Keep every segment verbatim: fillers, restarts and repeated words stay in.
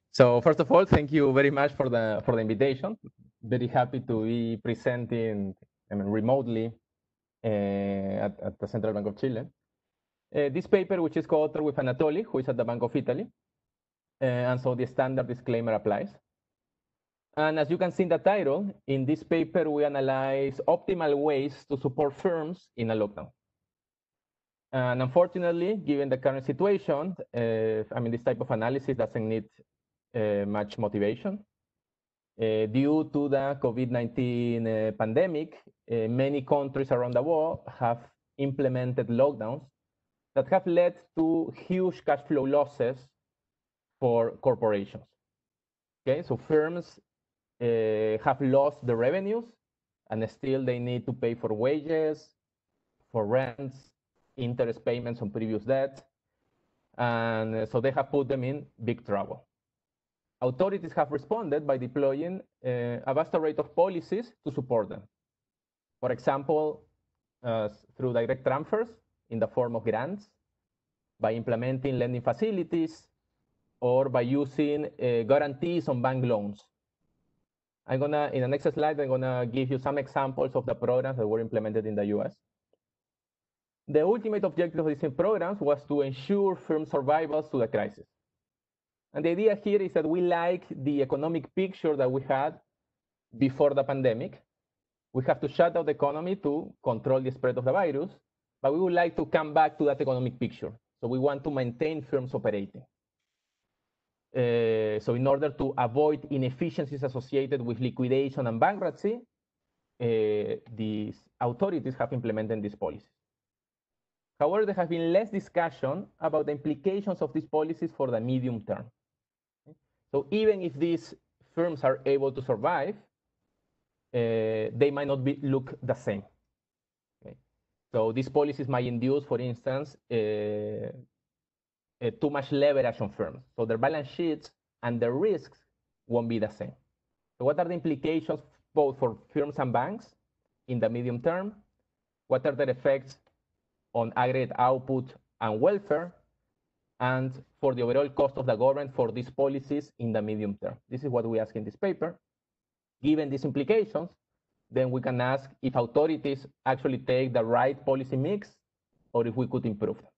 So first of all, thank you very much for the for the invitation. Very happy to be presenting, I mean, remotely uh, at, at the Central Bank of Chile. Uh, this paper, which is co-authored with Anatoly, who is at the Bank of Italy, uh, and so the standard disclaimer applies. And as you can see in the title, in this paper we analyze optimal ways to support firms in a lockdown. And unfortunately, given the current situation, uh, I mean, this type of analysis doesn't need uh, much motivation. Uh, due to the COVID nineteen uh, pandemic, uh, many countries around the world have implemented lockdowns that have led to huge cash flow losses for corporations. Okay, so firms uh, have lost the revenues and still they need to pay for wages, for rents, interest payments on previous debt, and so they have put them in big trouble. Authorities have responded by deploying uh, a vast array of policies to support them. For example, uh, through direct transfers in the form of grants, by implementing lending facilities, or by using uh, guarantees on bank loans. I'm gonna, in the next slide, I'm gonna give you some examples of the programs that were implemented in the U S. The ultimate objective of these programs was to ensure firm survival to the crisis. And the idea here is that we like the economic picture that we had before the pandemic. We have to shut down the economy to control the spread of the virus, but we would like to come back to that economic picture. So we want to maintain firms operating. Uh, so in order to avoid inefficiencies associated with liquidation and bankruptcy, uh, these authorities have implemented these policies. However, there has been less discussion about the implications of these policies for the medium term. So even if these firms are able to survive, uh, they might not be, look the same. Okay? So these policies might induce, for instance, uh, uh, too much leverage on firms. So their balance sheets and their risks won't be the same. So what are the implications both for firms and banks in the medium term? What are their effects on aggregate output and welfare? And for the overall cost of the government for these policies in the medium term. This is what we ask in this paper. Given these implications, then we can ask if authorities actually take the right policy mix or if we could improve them.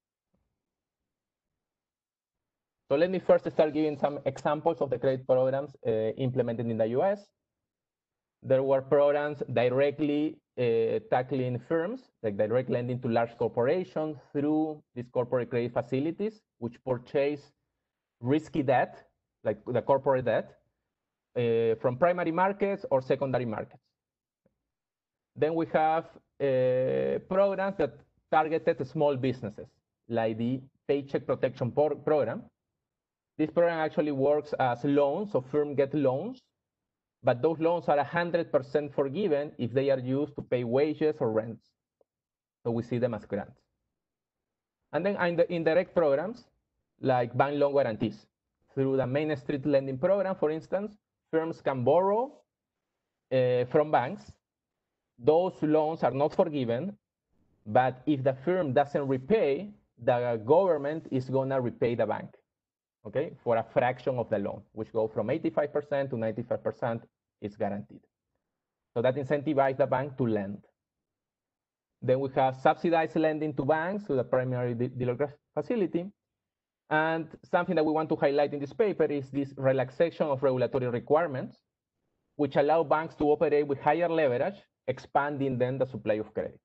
So let me first start giving some examples of the credit programs uh, implemented in the U S. There were programs directly uh, tackling firms, like direct lending to large corporations through these corporate credit facilities, which purchase risky debt, like the corporate debt, uh, from primary markets or secondary markets. Then we have uh, programs that targeted small businesses, like the Paycheck Protection Program. This program actually works as loans, so firms get loans, but those loans are one hundred percent forgiven if they are used to pay wages or rents. So we see them as grants. And then in the indirect programs, like bank loan guarantees. Through the Main Street Lending Program, for instance, firms can borrow uh, from banks. Those loans are not forgiven, but if the firm doesn't repay, the government is gonna repay the bank, okay, for a fraction of the loan, which go from eighty-five percent to ninety-five percent is guaranteed. So that incentivizes the bank to lend. Then we have subsidized lending to banks through the primary dealer facility. And something that we want to highlight in this paper is this relaxation of regulatory requirements, which allow banks to operate with higher leverage, expanding then the supply of credit.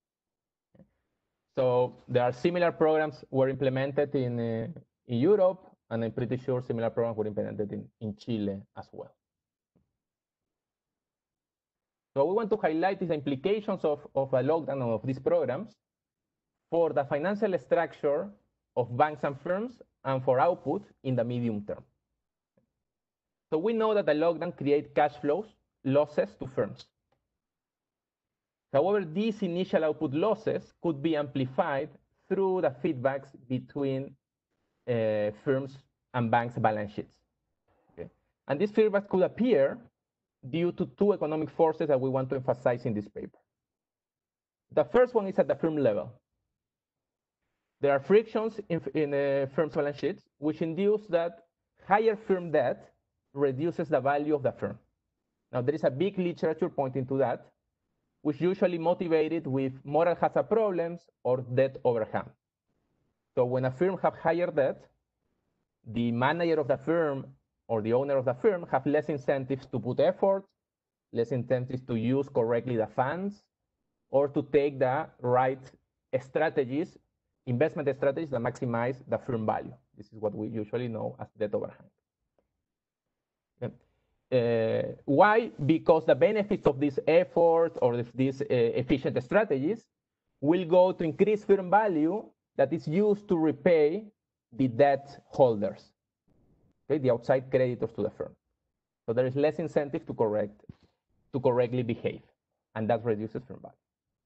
So there are similar programs were implemented in, uh, in Europe, and I'm pretty sure similar programs were implemented in, in Chile as well. So we want to highlight the implications of, of a lockdown of these programs for the financial structure of banks and firms and for output in the medium term. So we know that the lockdown creates cash flows, losses to firms. However, these initial output losses could be amplified through the feedbacks between uh, firms and banks' balance sheets. Okay? And these feedbacks could appear due to two economic forces that we want to emphasize in this paper. The first one is at the firm level. There are frictions in, in uh, firms' balance sheets, which induce that higher firm debt reduces the value of the firm. Now, there is a big literature pointing to that, which usually motivated with moral hazard problems or debt overhang. So when a firm has higher debt, the manager of the firm or the owner of the firm have less incentives to put effort, less incentives to use correctly the funds, or to take the right strategies, investment strategies that maximize the firm value. This is what we usually know as debt overhang. Okay. Uh, why? Because the benefits of this effort or these uh, efficient strategies will go to increase firm value that is used to repay the debt holders, okay, the outside creditors to the firm. So there is less incentive to correct, to correctly behave, and that reduces firm value.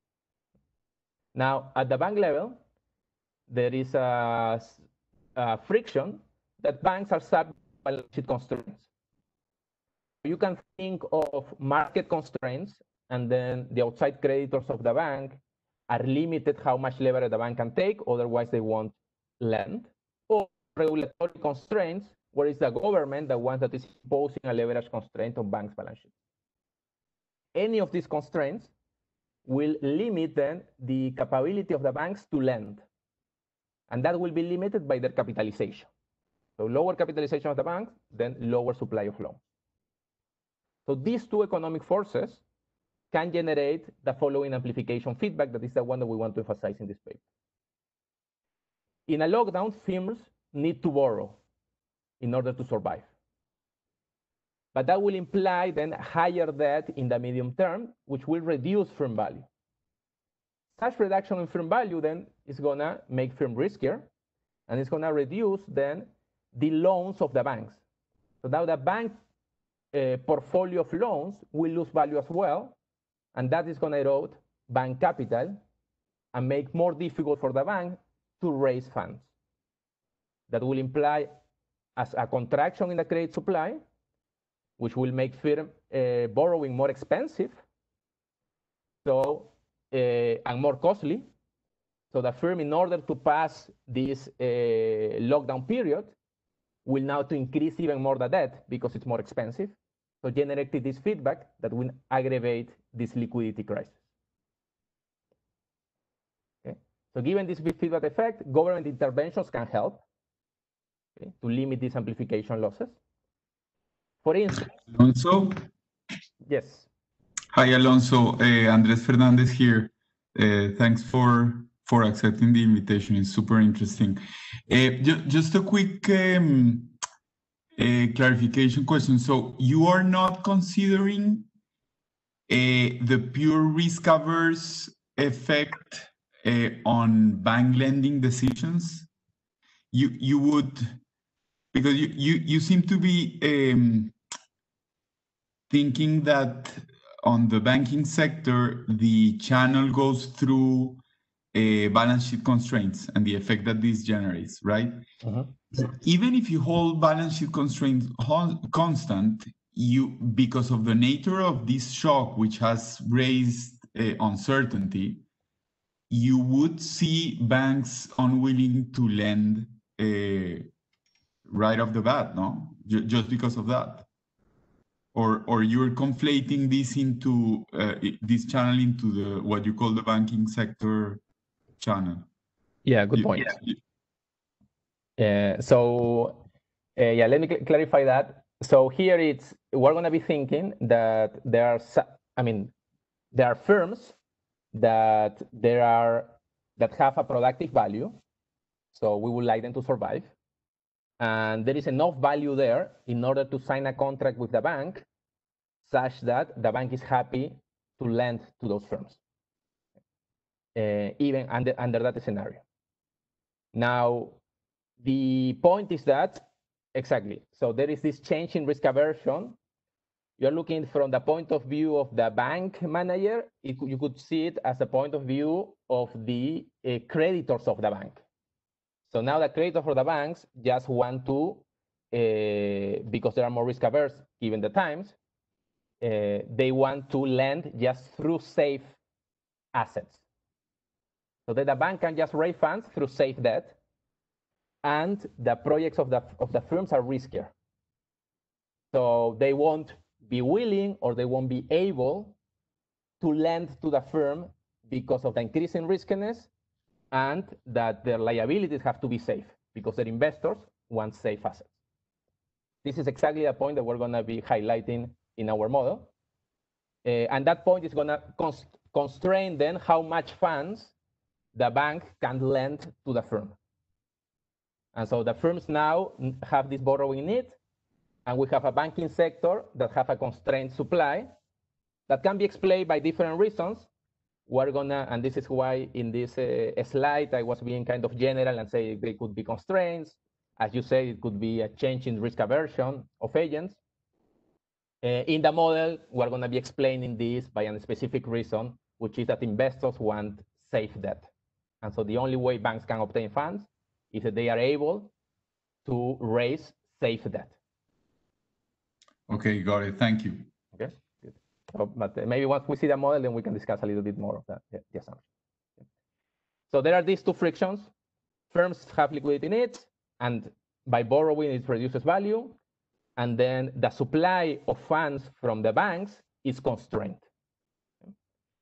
Now, at the bank level, there is a, a friction that banks are subject to balance sheet constraints. You can think of market constraints, and then the outside creditors of the bank are limited how much leverage the bank can take, otherwise they won't lend, or regulatory constraints, where it's the government the one that is imposing a leverage constraint on banks' balance sheets. Any of these constraints will limit then the capability of the banks to lend, and that will be limited by their capitalization. So lower capitalization of the banks, then lower supply of loans. So these two economic forces can generate the following amplification feedback, that is the one that we want to emphasize in this paper. In a lockdown, firms need to borrow in order to survive. But that will imply then higher debt in the medium term, which will reduce firm value. Such reduction in firm value then is gonna make firm riskier, and it's gonna reduce then the loans of the banks. So now the bank uh, portfolio of loans will lose value as well, and that is gonna erode bank capital and make more difficult for the bank to raise funds. That will imply as a contraction in the credit supply, which will make firm uh, borrowing more expensive, so uh, and more costly. So the firm, in order to pass this uh, lockdown period, will now to increase even more the debt because it's more expensive. So generating this feedback that will aggravate this liquidity crisis. Okay. So given this feedback effect, government interventions can help, okay, to limit these amplification losses. For instance, Alonso. Yes. Hi, Alonso. Uh, Andres Fernandez here. Uh, thanks for for accepting the invitation. It's super interesting. Uh, ju just a quick um, uh, clarification question. So you are not considering uh, the pure risk averse effect uh, on bank lending decisions? You you would, because you you you seem to be um, thinking that on the banking sector, the channel goes through uh, balance sheet constraints and the effect that this generates, right? Uh-huh. Even if you hold balance sheet constraints constant, you, because of the nature of this shock, which has raised uh, uncertainty, you would see banks unwilling to lend uh, right off the bat, no? J just because of that. Or, or you're conflating this into uh, this channel into the what you call the banking sector channel. Yeah, good you, point. You, uh, so, uh, yeah, let me cl clarify that. So here it's we're going to be thinking that there are, I mean, there are firms that there are that have a productive value. So we would like them to survive, and there is enough value there in order to sign a contract with the bank such that the bank is happy to lend to those firms, uh, even under, under that scenario. Now, the point is that, exactly, so there is this change in risk aversion. You're looking from the point of view of the bank manager, it, you could see it as a point of view of the uh, creditors of the bank. So now the creditors for the banks just want to, uh, because they are more risk averse given the times, Uh, they want to lend just through safe assets. So that the bank can just raise funds through safe debt. and the projects of the, of the firms are riskier. So they won't be willing or they won't be able to lend to the firm because of the increase in riskiness and that their liabilities have to be safe because their investors want safe assets. This is exactly the point that we're going to be highlighting in our model. Uh, and that point is going to const constrain then how much funds the bank can lend to the firm. And so the firms now have this borrowing need, and we have a banking sector that have a constrained supply that can be explained by different reasons. We're gonna, and this is why in this uh, slide I was being kind of general and say they could be constraints. As you say, it could be a change in risk aversion of agents. Uh, in the model, we're gonna be explaining this by a specific reason, which is that investors want safe debt. And so the only way banks can obtain funds is that they are able to raise safe debt. Okay, got it. Thank you. Okay, good. So, but uh, maybe once we see the model, then we can discuss a little bit more of that, the, the assumption. Okay. So there are these two frictions. Firms have liquidity needs, and by borrowing, it reduces value. And then the supply of funds from the banks is constrained. Okay.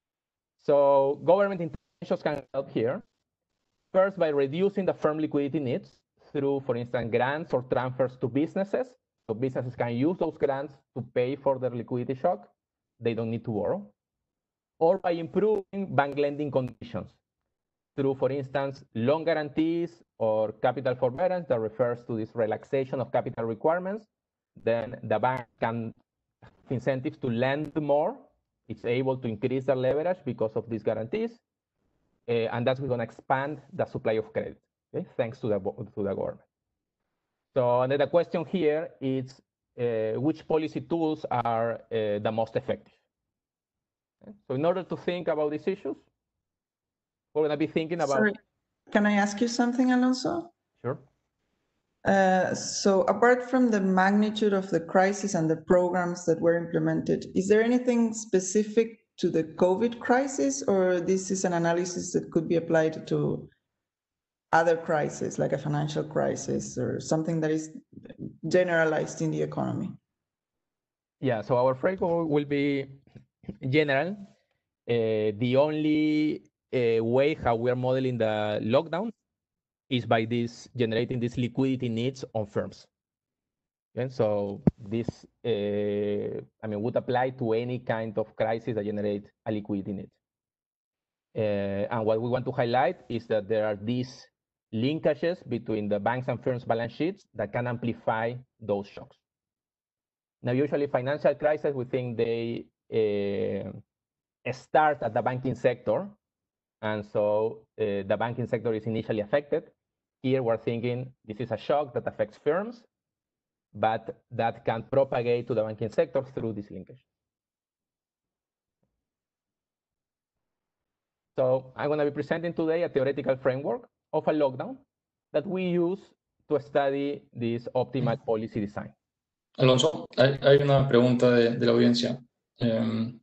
So government interventions can help here. First, by reducing the firm liquidity needs through, for instance, grants or transfers to businesses. So businesses can use those grants to pay for their liquidity shock. They don't need to borrow. Or by improving bank lending conditions through, for instance, loan guarantees or capital forbearance that refers to this relaxation of capital requirements. Then the bank can have incentives to lend more. It's able to increase their leverage because of these guarantees. Uh, and that's going to expand the supply of credit, okay, thanks to the, to the government. So the question here is uh, which policy tools are uh, the most effective? Okay. So in order to think about these issues, we're going to be thinking about... Sorry, can I ask you something, Alonso? Sure. Uh, so apart from the magnitude of the crisis and the programs that were implemented, is there anything specific to the COVID crisis, or this is an analysis that could be applied to other crises, like a financial crisis or something that is generalized in the economy? Yeah, so our framework will be general. Uh, the only uh, way how we are modeling the lockdown is by this generating these liquidity needs on firms. Okay, so this, uh, I mean, would apply to any kind of crisis that generate a liquidity need. Uh, and what we want to highlight is that there are these linkages between the banks and firms' balance sheets that can amplify those shocks. Now, usually financial crises, we think they uh, start at the banking sector. And so uh, the banking sector is initially affected. Here we're thinking this is a shock that affects firms, but that can propagate to the banking sector through this linkage. So I'm going to be presenting today a theoretical framework of a lockdown that we use to study this optimal policy design. Alonso, hay, hay una pregunta de, de la audiencia. Um,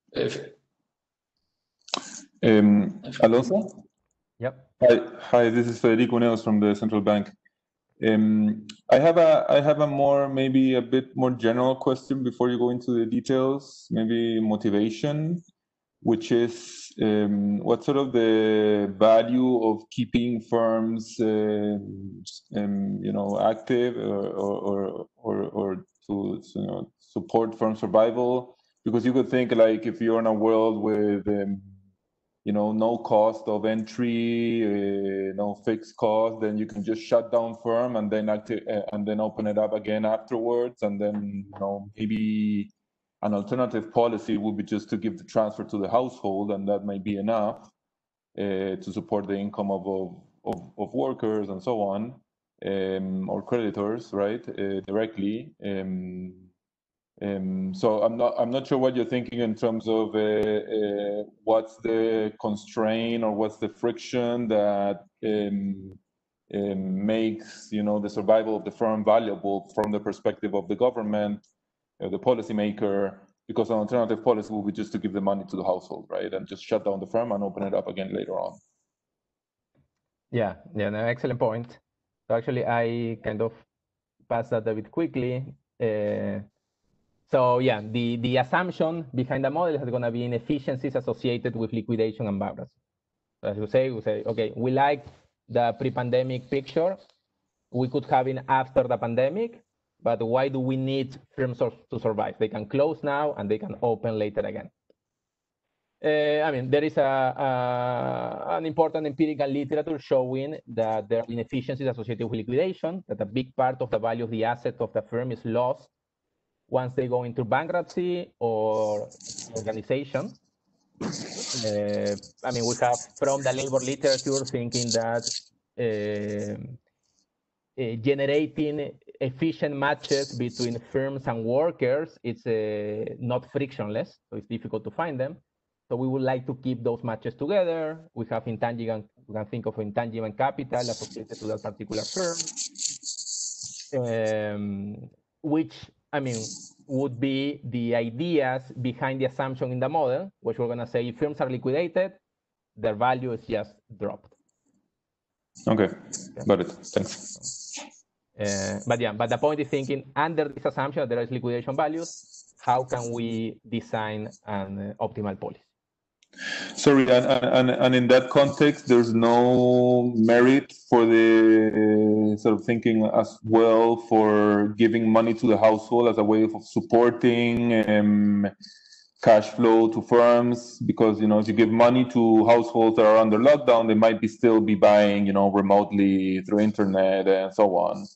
um, Alonso? Yep. Hi, hi, this is Federico Neos from the Central Bank. Um, I have a I have a more maybe a bit more general question before you go into the details, maybe motivation, which is um, what sort of the value of keeping firms uh, um, you know active or or or, or to you know support firm survival, because you could think like if you're in a world with um, you know, no cost of entry, uh, no fixed cost, then you can just shut down firm and then active, uh, and then open it up again afterwards. And then, you know, maybe an alternative policy would be just to give the transfer to the household, and that might be enough uh, to support the income of, of, of, of workers and so on, um, or creditors, right, uh, directly. Um, Um, so I'm not I'm not sure what you're thinking in terms of uh, uh, what's the constraint or what's the friction that um, um, makes you know the survival of the firm valuable from the perspective of the government, uh, the policymaker, because an alternative policy will be just to give the money to the household, right, and just shut down the firm and open it up again later on. Yeah, yeah, no, excellent point. So actually, I kind of passed that a bit quickly. Uh, so yeah, the, the assumption behind the model is going to be inefficiencies associated with liquidation and bankruptcy. So as you say, we say, okay, we like the pre-pandemic picture. We could have it after the pandemic, but why do we need firms to survive? They can close now and they can open later again. Uh, I mean, there is a, a, an important empirical literature showing that there are inefficiencies associated with liquidation, that a big part of the value of the asset of the firm is lost once they go into bankruptcy or organization. Uh, I mean, we have from the labor literature thinking that uh, uh, generating efficient matches between firms and workers, it's uh, not frictionless, so it's difficult to find them. So we would like to keep those matches together. We have intangible, we can think of intangible capital associated to that particular firm, um, which, I mean, would be the ideas behind the assumption in the model, which we're gonna say if firms are liquidated, their value is just dropped. Okay, got it, thanks. Uh, but yeah, but the point is thinking under this assumption that there is liquidation values, how can we design an uh, optimal policy? Sorry, and, and, and in that context, there's no merit for the uh, sort of thinking as well for giving money to the household as a way of supporting um, cash flow to firms, because, you know, if you give money to households that are under lockdown, they might be still be buying, you know, remotely through internet and so on.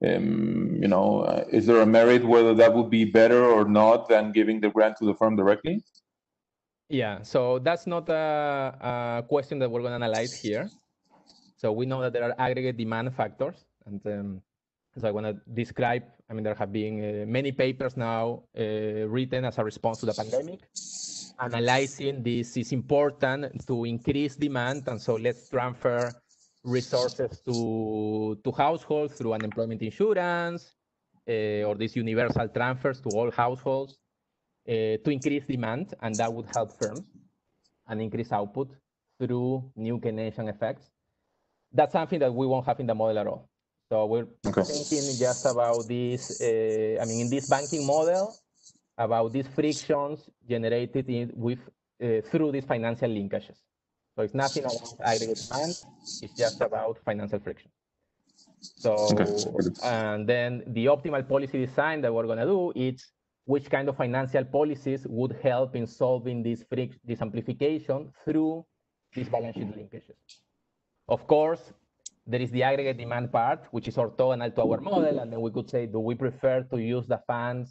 Um, you know, uh, is there a merit whether that would be better or not than giving the grant to the firm directly? Yeah, so that's not a, a question that we're going to analyze here. So we know that there are aggregate demand factors, and um, so I want to describe, I mean, there have been uh, many papers now uh, written as a response to the pandemic, analyzing this is important to increase demand, and so let's transfer resources to, to households through unemployment insurance, uh, or these universal transfers to all households, Uh, to increase demand, and that would help firms and increase output through new Keynesian effects. That's something that we won't have in the model at all. So we're okay. thinking just about this, uh, I mean, in this banking model, about these frictions generated in, with, uh, through these financial linkages. So it's nothing about aggregate demand, it's just about financial friction. So, okay. And then the optimal policy design that we're gonna do is which kind of financial policies would help in solving this, this amplification through these balance sheet linkages. Of course, there is the aggregate demand part, which is orthogonal to our model, and then we could say, do we prefer to use the funds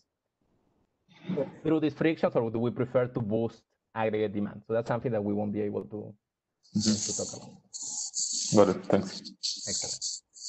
through these frictions, or do we prefer to boost aggregate demand? So that's something that we won't be able to, mm-hmm. to talk about. Got it, thanks. Excellent.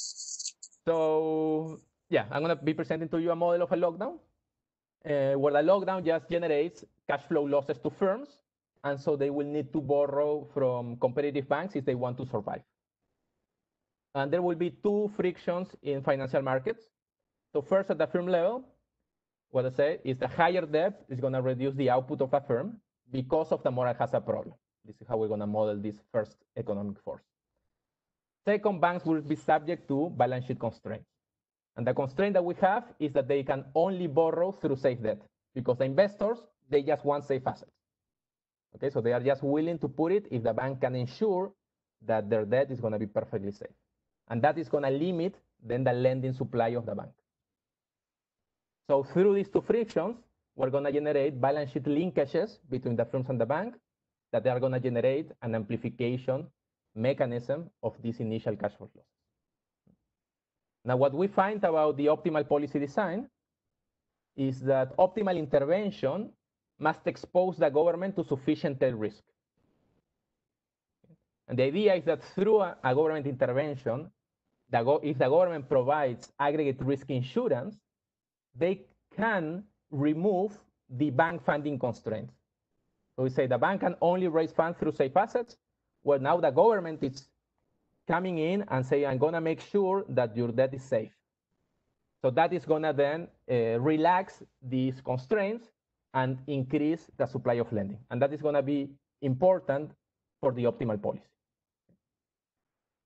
So yeah, I'm gonna be presenting to you a model of a lockdown. Uh, where the lockdown just generates cash flow losses to firms, and so they will need to borrow from competitive banks if they want to survive. And there will be two frictions in financial markets. So first, at the firm level, what I say is the higher debt is going to reduce the output of a firm because of the moral hazard problem. This is how we're going to model this first economic force. Second, banks will be subject to balance sheet constraints. And the constraint that we have is that they can only borrow through safe debt, because the investors, they just want safe assets. Okay, so they are just willing to put it if the bank can ensure that their debt is going to be perfectly safe. And that is going to limit then the lending supply of the bank. So through these two frictions, we're going to generate balance sheet linkages between the firms and the bank that they are going to generate an amplification mechanism of this initial cash flow loss. Now, what we find about the optimal policy design is that optimal intervention must expose the government to sufficient tail risk. And the idea is that through a, a government intervention, the go if the government provides aggregate risk insurance, they can remove the bank funding constraints. So we say the bank can only raise funds through safe assets. Well, now the government is coming in and say, I'm going to make sure that your debt is safe. So that is going to then uh, relax these constraints and increase the supply of lending. And that is going to be important for the optimal policy.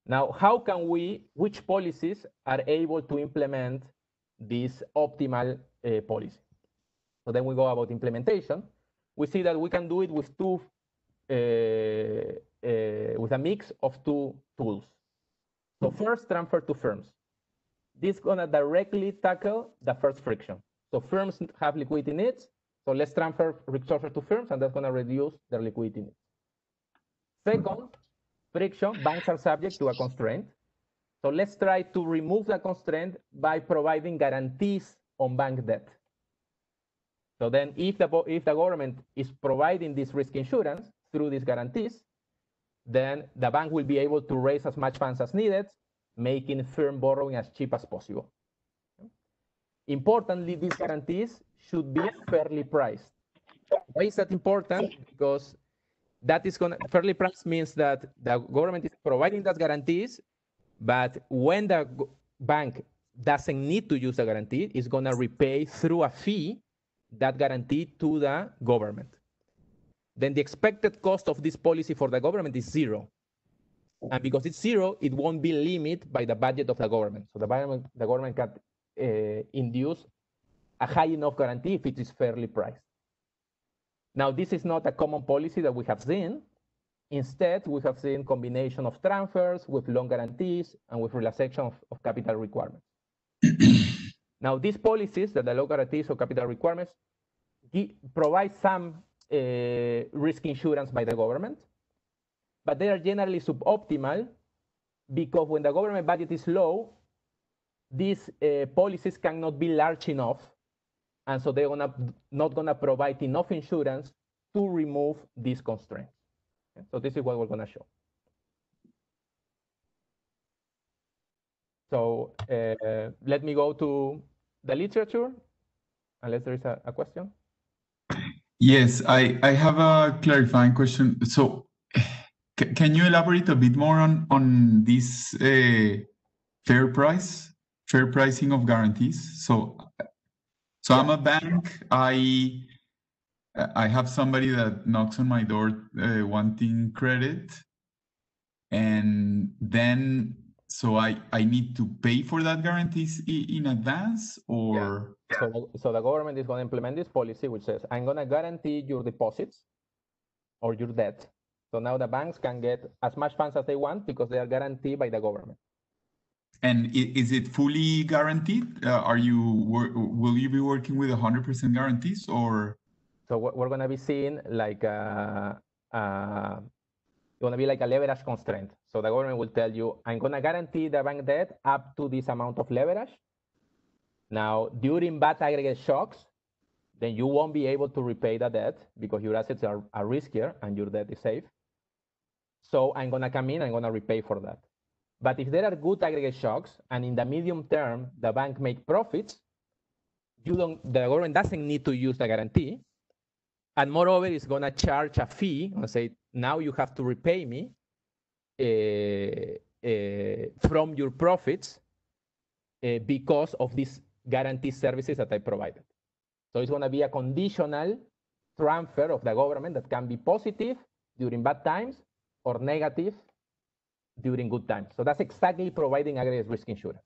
Now, how can we, which policies are able to implement this optimal uh, policy? So then we go about implementation. We see that we can do it with two, uh, uh, with a mix of two tools. So first, transfer to firms. This is gonna directly tackle the first friction. So firms have liquidity needs, so let's transfer resources to firms, and that's gonna reduce their liquidity needs. Second, friction, banks are subject to a constraint. So let's try to remove the constraint by providing guarantees on bank debt. So then if the, if the government is providing this risk insurance through these guarantees, then the bank will be able to raise as much funds as needed, making firm borrowing as cheap as possible. Importantly, these guarantees should be fairly priced. Why is that important? Because that is going to, fairly priced means that the government is providing those guarantees, but when the bank doesn't need to use the guarantee, it's going to repay through a fee that guarantee to the government. Then the expected cost of this policy for the government is zero. And because it's zero, it won't be limited by the budget of the government. So the government, the government can uh, induce a high enough guarantee if it is fairly priced. Now, this is not a common policy that we have seen. Instead, we have seen combination of transfers with loan guarantees and with relaxation of, of capital requirements. Now, these policies, that the low guarantees or capital requirements, provide some uh, risk insurance by the government, but they are generally suboptimal because when the government budget is low, these uh, policies cannot be large enough, and so they're gonna, not going to provide enough insurance to remove these constraints. Okay? So this is what we're going to show. So uh, let me go to the literature, unless there is a, a question. Yes, I, I have a clarifying question. So can you elaborate a bit more on, on this uh, fair price, fair pricing of guarantees? So, so yeah. I'm a bank, I, I have somebody that knocks on my door uh, wanting credit, and then so I, I need to pay for that guarantees in advance, or? Yeah. So, so the government is going to implement this policy, which says, I'm going to guarantee your deposits or your debt. So now the banks can get as much funds as they want because they are guaranteed by the government. And is it fully guaranteed? Uh, are you, will you be working with one hundred percent guarantees, or? So we're going to be seeing like a, a going to be like a leverage constraint. So the government will tell you, I'm going to guarantee the bank debt up to this amount of leverage. Now, during bad aggregate shocks, then you won't be able to repay the debt because your assets are, are riskier and your debt is safe. So I'm going to come in, I'm going to repay for that. But if there are good aggregate shocks and in the medium term, the bank make profits, you don't, the government doesn't need to use the guarantee. And moreover, it's going to charge a fee and say, now you have to repay me uh, uh, from your profits uh, because of these guarantee services that I provided. So it's going to be a conditional transfer of the government that can be positive during bad times or negative during good times. So that's exactly providing aggregate risk insurance.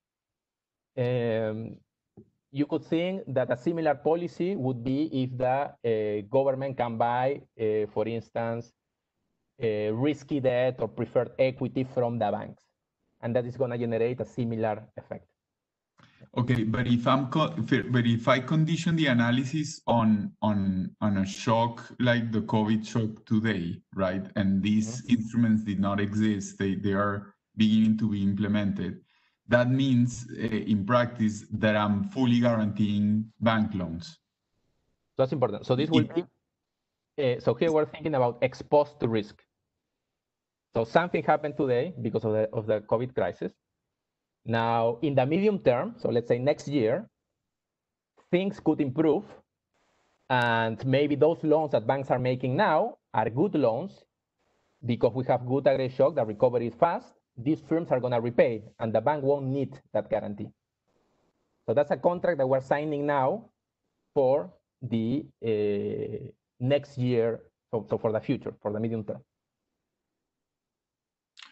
Um, you could think that a similar policy would be if the uh, government can buy, uh, for instance, uh, risky debt or preferred equity from the banks. And that is going to generate a similar effect. Okay, but if I'm but if I condition the analysis on on on a shock like the COVID shock today, right? And these mm-hmm. instruments did not exist; they they are beginning to be implemented. That means, uh, in practice, that I'm fully guaranteeing bank loans. That's important. So this will be. Uh, so here we're thinking about exposed to risk. So something happened today because of the of the COVID crisis. Now, in the medium term, so let's say next year, things could improve, and maybe those loans that banks are making now are good loans because we have good aggregate shock, the recovery is fast, these firms are going to repay, and the bank won't need that guarantee. So that's a contract that we're signing now for the uh, next year, so, so for the future, for the medium term.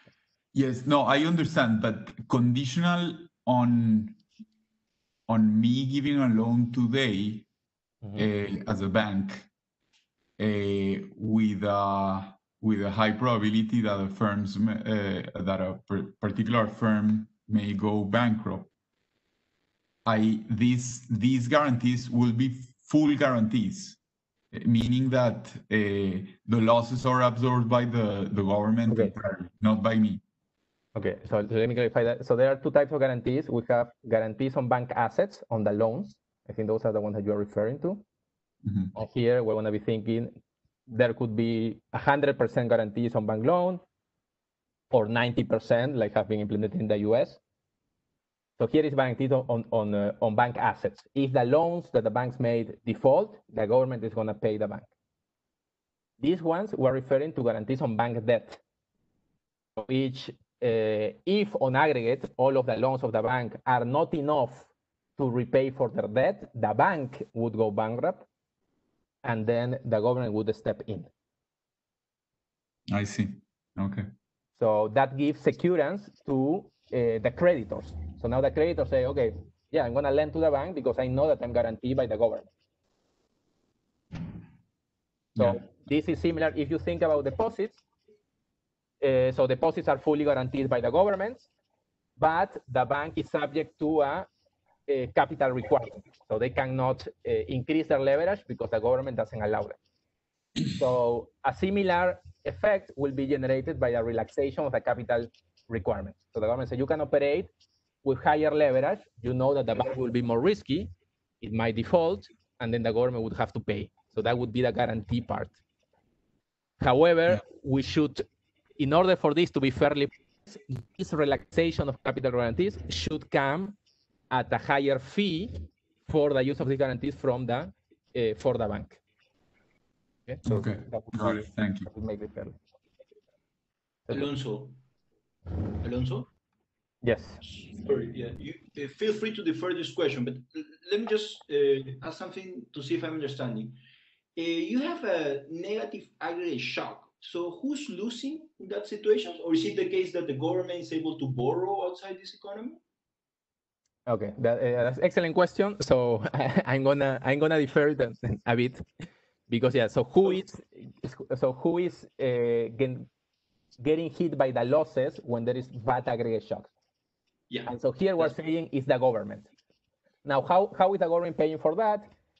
Yes, no, I understand, but conditional on on me giving a loan today Mhm. uh, as a bank uh, with a with a high probability that a firm's uh, that a per- particular firm may go bankrupt. I these these guarantees will be full guarantees, meaning that uh, the losses are absorbed by the the government Okay. entirely, not by me. Okay, so let me clarify that. So there are two types of guarantees. We have guarantees on bank assets, on the loans. I think those are the ones that you're referring to. Mhm. And here we're going to be thinking there could be one hundred percent guarantees on bank loan or ninety percent like have been implemented in the U S. So here is guaranteed on, on, uh, on bank assets. If the loans that the banks made default, the government is going to pay the bank. These ones we're referring to guarantees on bank debt, which uh, if on aggregate, all of the loans of the bank are not enough to repay for their debt, the bank would go bankrupt and then the government would step in. I see. Okay. So that gives securance to uh, the creditors. So now the creditors say, okay, yeah, I'm going to lend to the bank because I know that I'm guaranteed by the government. So Yeah. this is similar if you think about deposits. Uh, so deposits are fully guaranteed by the government, but the bank is subject to a, a capital requirement. So they cannot uh, increase their leverage because the government doesn't allow them. So a similar effect will be generated by a relaxation of the capital requirements. So the government says you can operate with higher leverage. You know that the bank will be more risky. It might default, and then the government would have to pay. So that would be the guarantee part. However, yeah. we should, in order for this to be fairly, this relaxation of capital guarantees should come at a higher fee for the use of these guarantees from the uh, for the bank. Okay, so okay. That would Got be, it. Thank you. that would make it fair. Alonso. Alonso? Yes. Sorry, yeah. You uh, feel free to defer this question, but let me just uh, ask something to see if I'm understanding. Uh, you have a negative aggregate shock. So who's losing in that situation? Or is it the case that the government is able to borrow outside this economy? Okay, that, uh, that's an excellent question. So I'm gonna I'm gonna defer that a bit because yeah. So who is so who is uh, getting getting hit by the losses when there is bad aggregate shocks? Yeah. And so here we're saying is the government. Now, how how is the government paying for that?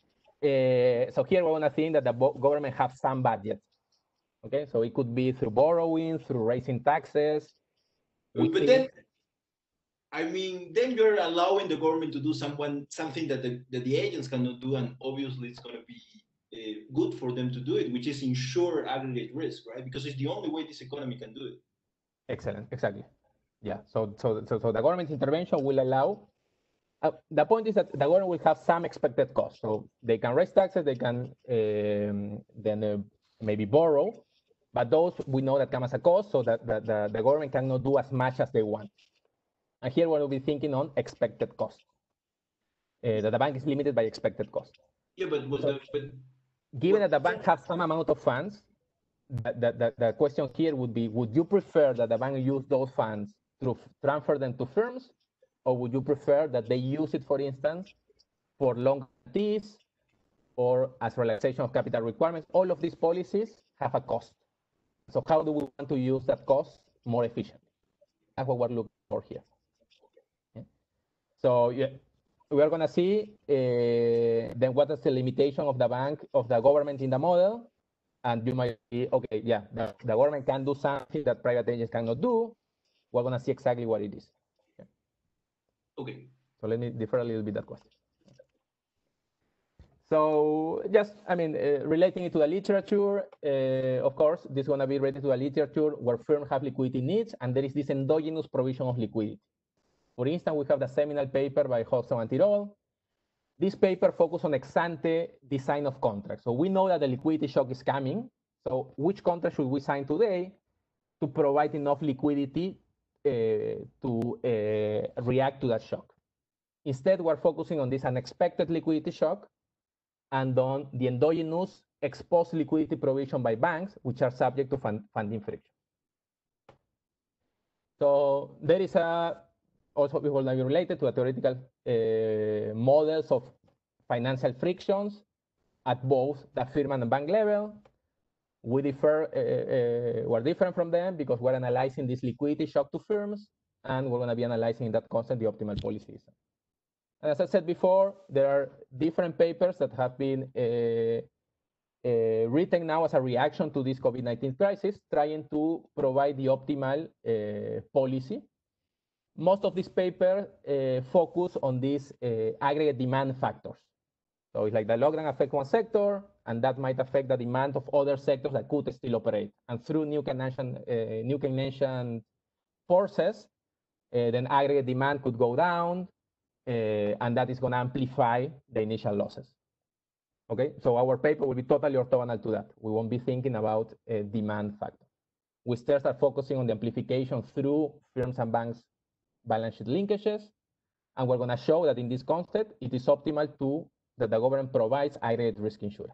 Uh, so here we're gonna think that the government has some budget. Okay, so it could be through borrowing, through raising taxes. But think... then, I mean, then you're allowing the government to do someone something that the, that the agents cannot do, and obviously it's going to be uh, good for them to do it, which is insure aggregate risk, right? Because it's the only way this economy can do it. Excellent, exactly. Yeah, so so so, so the government intervention will allow. Uh, the point is that the government will have some expected costs, so they can raise taxes, they can um, then uh, maybe borrow, but those we know that come as a cost, so that the, the, the government cannot do as much as they want. And here we'll be thinking on expected cost. Uh, that the bank is limited by expected cost. Yeah, but, but, so, but given what, that the bank has some amount of funds, the, the, the, the question here would be, would you prefer that the bank use those funds to transfer them to firms, or would you prefer that they use it, for instance, for long guarantees or as relaxation of capital requirements? All of these policies have a cost. So how do we want to use that cost more efficiently? That's what we're looking for here. Okay. So yeah, we are going to see uh, then what is the limitation of the bank, of the government in the model. And you might be, okay, yeah, the, the government can do something that private agents cannot do. We're going to see exactly what it is. Okay. Okay. So let me defer a little bit that question. So just, I mean, uh, relating it to the literature, uh, of course, this is going to be related to the literature where firms have liquidity needs, and there is this endogenous provision of liquidity. For instance, we have the seminal paper by Hodgson and Tirole. This paper focuses on ex-ante design of contracts. So we know that the liquidity shock is coming. So which contract should we sign today to provide enough liquidity uh, to uh, react to that shock? Instead, we're focusing on this unexpected liquidity shock and on the endogenous exposed liquidity provision by banks, which are subject to fund, funding friction. So there is a, also it will be related to a theoretical uh, models of financial frictions at both the firm and the bank level. We differ, uh, uh, we're different from them because we're analyzing this liquidity shock to firms, and we're going to be analyzing in that concept the optimal policies. And as I said before, there are different papers that have been uh, uh, written now as a reaction to this COVID nineteen crisis, trying to provide the optimal uh, policy. Most of these papers uh, focus on these uh, aggregate demand factors. So it's like the lockdown affects one sector, and that might affect the demand of other sectors that could still operate. And through new Keynesian, uh, new Keynesian forces, uh, then aggregate demand could go down, uh, and that is going to amplify the initial losses. Okay, so our paper will be totally orthogonal to that. We won't be thinking about a demand factor. We still start focusing on the amplification through firms and banks' balance sheet linkages, and we're going to show that in this concept, it is optimal to that the government provides aggregate risk insurance.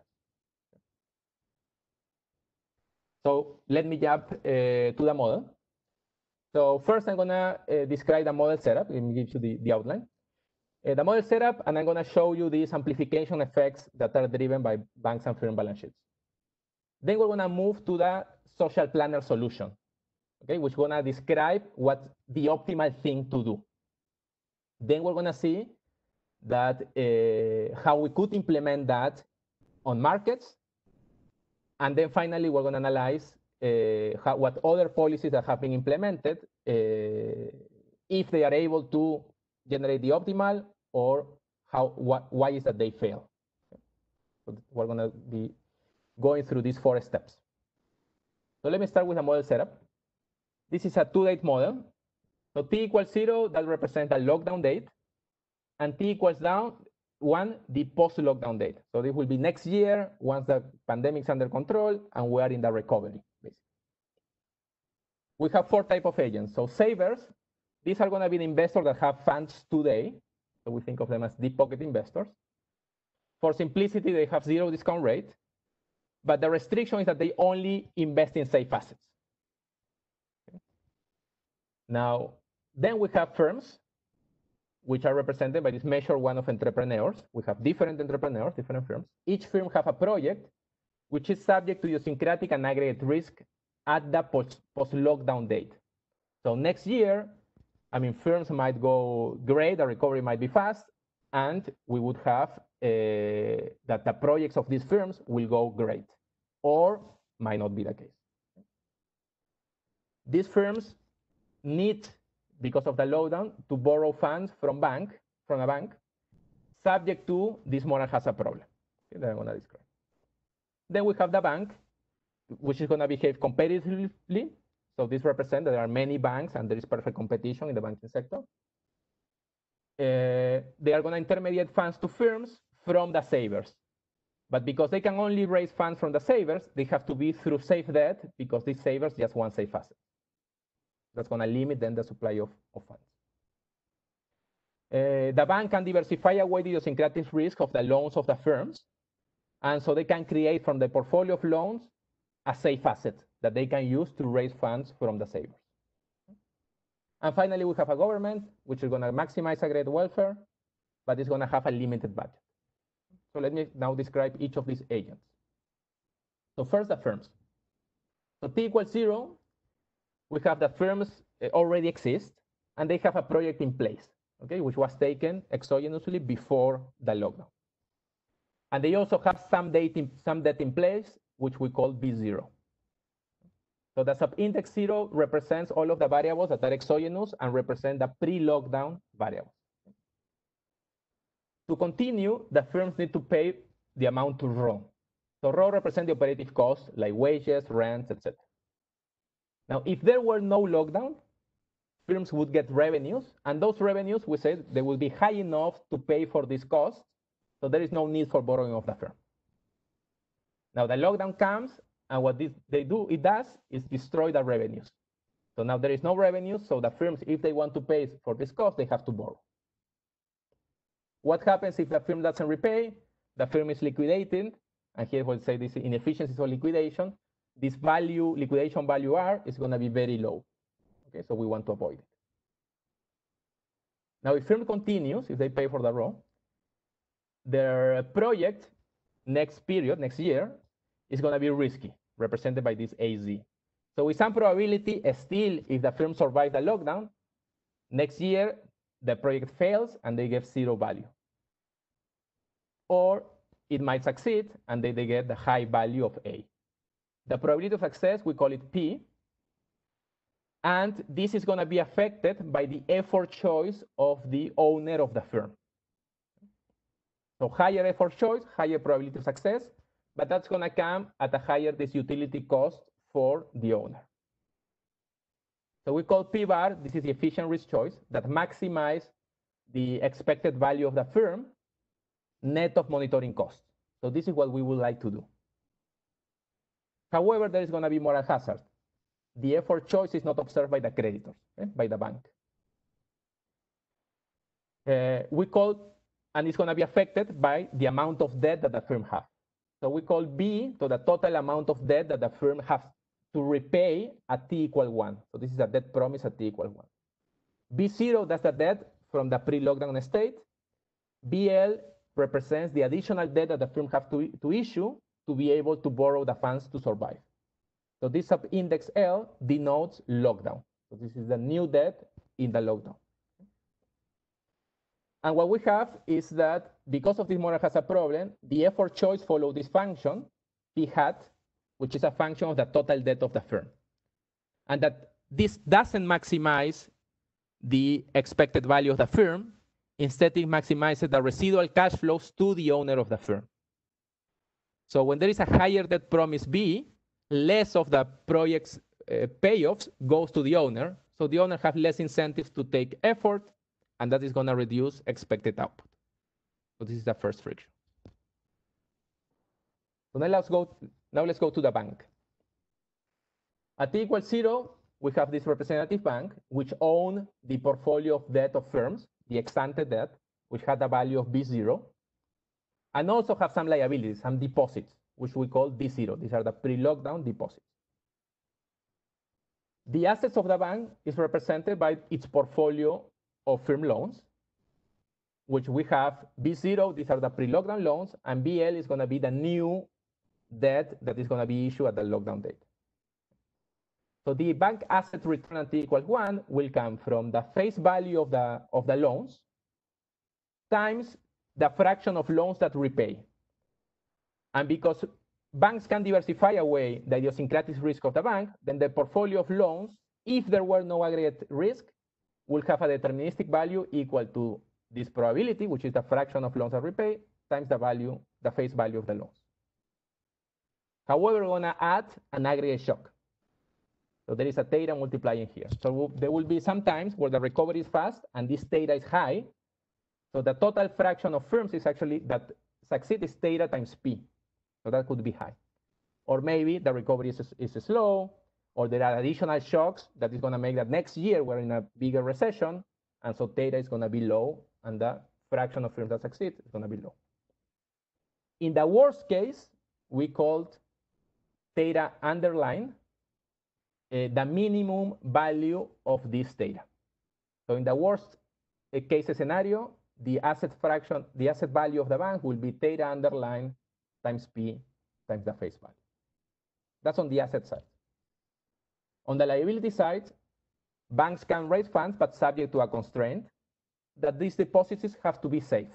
So let me jump uh, to the model. So first, I'm going to uh, describe the model setup. Let me give you the, the outline. Uh, the model setup, and I'm going to show you these amplification effects that are driven by banks and firm balance sheets. Then we're going to move to the social planner solution, okay, which is going to describe what's the optimal thing to do. Then we're going to see that uh, how we could implement that on markets. And then finally, we're going to analyze uh, how, what other policies that have been implemented, uh, if they are able to generate the optimal, or how, what, why is that they fail. So we're going to be going through these four steps. So let me start with a model setup. This is a two-date model. So t equals zero, that represents a lockdown date, and t equals down one, the post-lockdown date. So this will be next year once the pandemic is under control and we are in the recovery, basically. We have four types of agents. So savers, these are going to be the investors that have funds today. So we think of them as deep pocket investors. For simplicity, they have zero discount rate, but the restriction is that they only invest in safe assets. Okay. Now, then we have firms, which are represented by this measure one of entrepreneurs. We have different entrepreneurs, different firms. Each firm have a project which is subject to idiosyncratic and aggregate risk at the post, post-lockdown date. So next year, I mean, firms might go great, the recovery might be fast, and we would have uh, that the projects of these firms will go great, or might not be the case. These firms need, because of the lockdown, to borrow funds from bank, from a bank, subject to this moral hazard problem, okay, that I'm going to describe. Then we have the bank, which is going to behave competitively. So this represents that there are many banks and there is perfect competition in the banking sector. Uh, they are going to intermediate funds to firms from the savers. But because they can only raise funds from the savers, they have to be through safe debt because these savers just want safe assets. That's going to limit then the supply of, of funds. Uh, the bank can diversify away the idiosyncratic risk of the loans of the firms. And so they can create from the portfolio of loans a safe asset that they can use to raise funds from the savers. And finally, we have a government, which is going to maximize aggregate welfare, but it's going to have a limited budget. So let me now describe each of these agents. So first, the firms. So t equals zero, we have the firms already exist, and they have a project in place, okay, which was taken exogenously before the lockdown. And they also have some debt in, some debt in place, which we call B zero. So the subindex zero represents all of the variables that are exogenous and represent the pre-lockdown variables. To continue, the firms need to pay the amount to R O. So R O represents the operative costs like wages, rents, et cetera. Now, if there were no lockdown, firms would get revenues, and those revenues, we said, they will be high enough to pay for these costs, so there is no need for borrowing of the firm. Now, the lockdown comes, and what this, they do, it does, is destroy the revenues. So now there is no revenues, so the firms, if they want to pay for this cost, they have to borrow. What happens if the firm doesn't repay? The firm is liquidated, and here we'll say this inefficiencies of liquidation. This value, liquidation value R, is going to be very low. Okay, so we want to avoid it. Now, if firm continues, if they pay for the raw, their project next period, next year, is going to be risky, represented by this A Z. So with some probability, still, if the firm survives the lockdown, next year, the project fails and they get zero value. Or it might succeed and they, they get the high value of A. The probability of success, we call it P. And this is going to be affected by the effort choice of the owner of the firm. So higher effort choice, higher probability of success, but that's going to come at a higher disutility cost for the owner. So we call P bar, this is the efficient risk choice that maximizes the expected value of the firm net of monitoring costs. So this is what we would like to do. However, there is going to be moral hazard. The effort choice is not observed by the creditors, okay, by the bank. Uh, we call, and it's going to be affected by the amount of debt that the firm has. So we call B to the total amount of debt that the firm has to repay at T equal one. So this is a debt promise at T equal one. B zero, that's the debt from the pre-lockdown state. B L represents the additional debt that the firm has to, to issue to be able to borrow the funds to survive. So this sub-index L denotes lockdown. So this is the new debt in the lockdown. And what we have is that because of this moral hazard problem, the effort choice follows this function, P hat, which is a function of the total debt of the firm. And that this doesn't maximize the expected value of the firm. Instead, it maximizes the residual cash flows to the owner of the firm. So when there is a higher debt promise B, less of the project's uh, payoffs goes to the owner. So the owner has less incentives to take effort, and that is going to reduce expected output. So this is the first friction. So now let's go, now let's go to the bank. At T equals zero, we have this representative bank, which owns the portfolio of debt of firms, the ex-ante debt, which had a value of B zero, and also have some liabilities, some deposits, which we call D zero. These are the pre-lockdown deposits. The assets of the bank is represented by its portfolio of firm loans, which we have B zero, these are the pre-lockdown loans, and B L is going to be the new debt that is going to be issued at the lockdown date. So the bank asset return at T equals one will come from the face value of the, of the loans times the fraction of loans that repay. And because banks can diversify away the idiosyncratic risk of the bank, then the portfolio of loans, if there were no aggregate risk, will have a deterministic value equal to this probability, which is the fraction of loans that repay, times the value, the face value of the loans. However, we're going to add an aggregate shock. So there is a theta multiplying here. So there will be some times where the recovery is fast and this theta is high. So the total fraction of firms is actually that succeed is theta times P. So that could be high. Or maybe the recovery is, is slow, or there are additional shocks that is going to make that next year we're in a bigger recession. And so theta is going to be low and the fraction of firms that succeed is going to be low. In the worst case, we called theta underline Uh, the minimum value of this theta. So in the worst uh, case scenario, the asset fraction, the asset value of the bank will be theta underline times P times the face value. That's on the asset side. On the liability side, banks can raise funds, but subject to a constraint that these deposits have to be safe.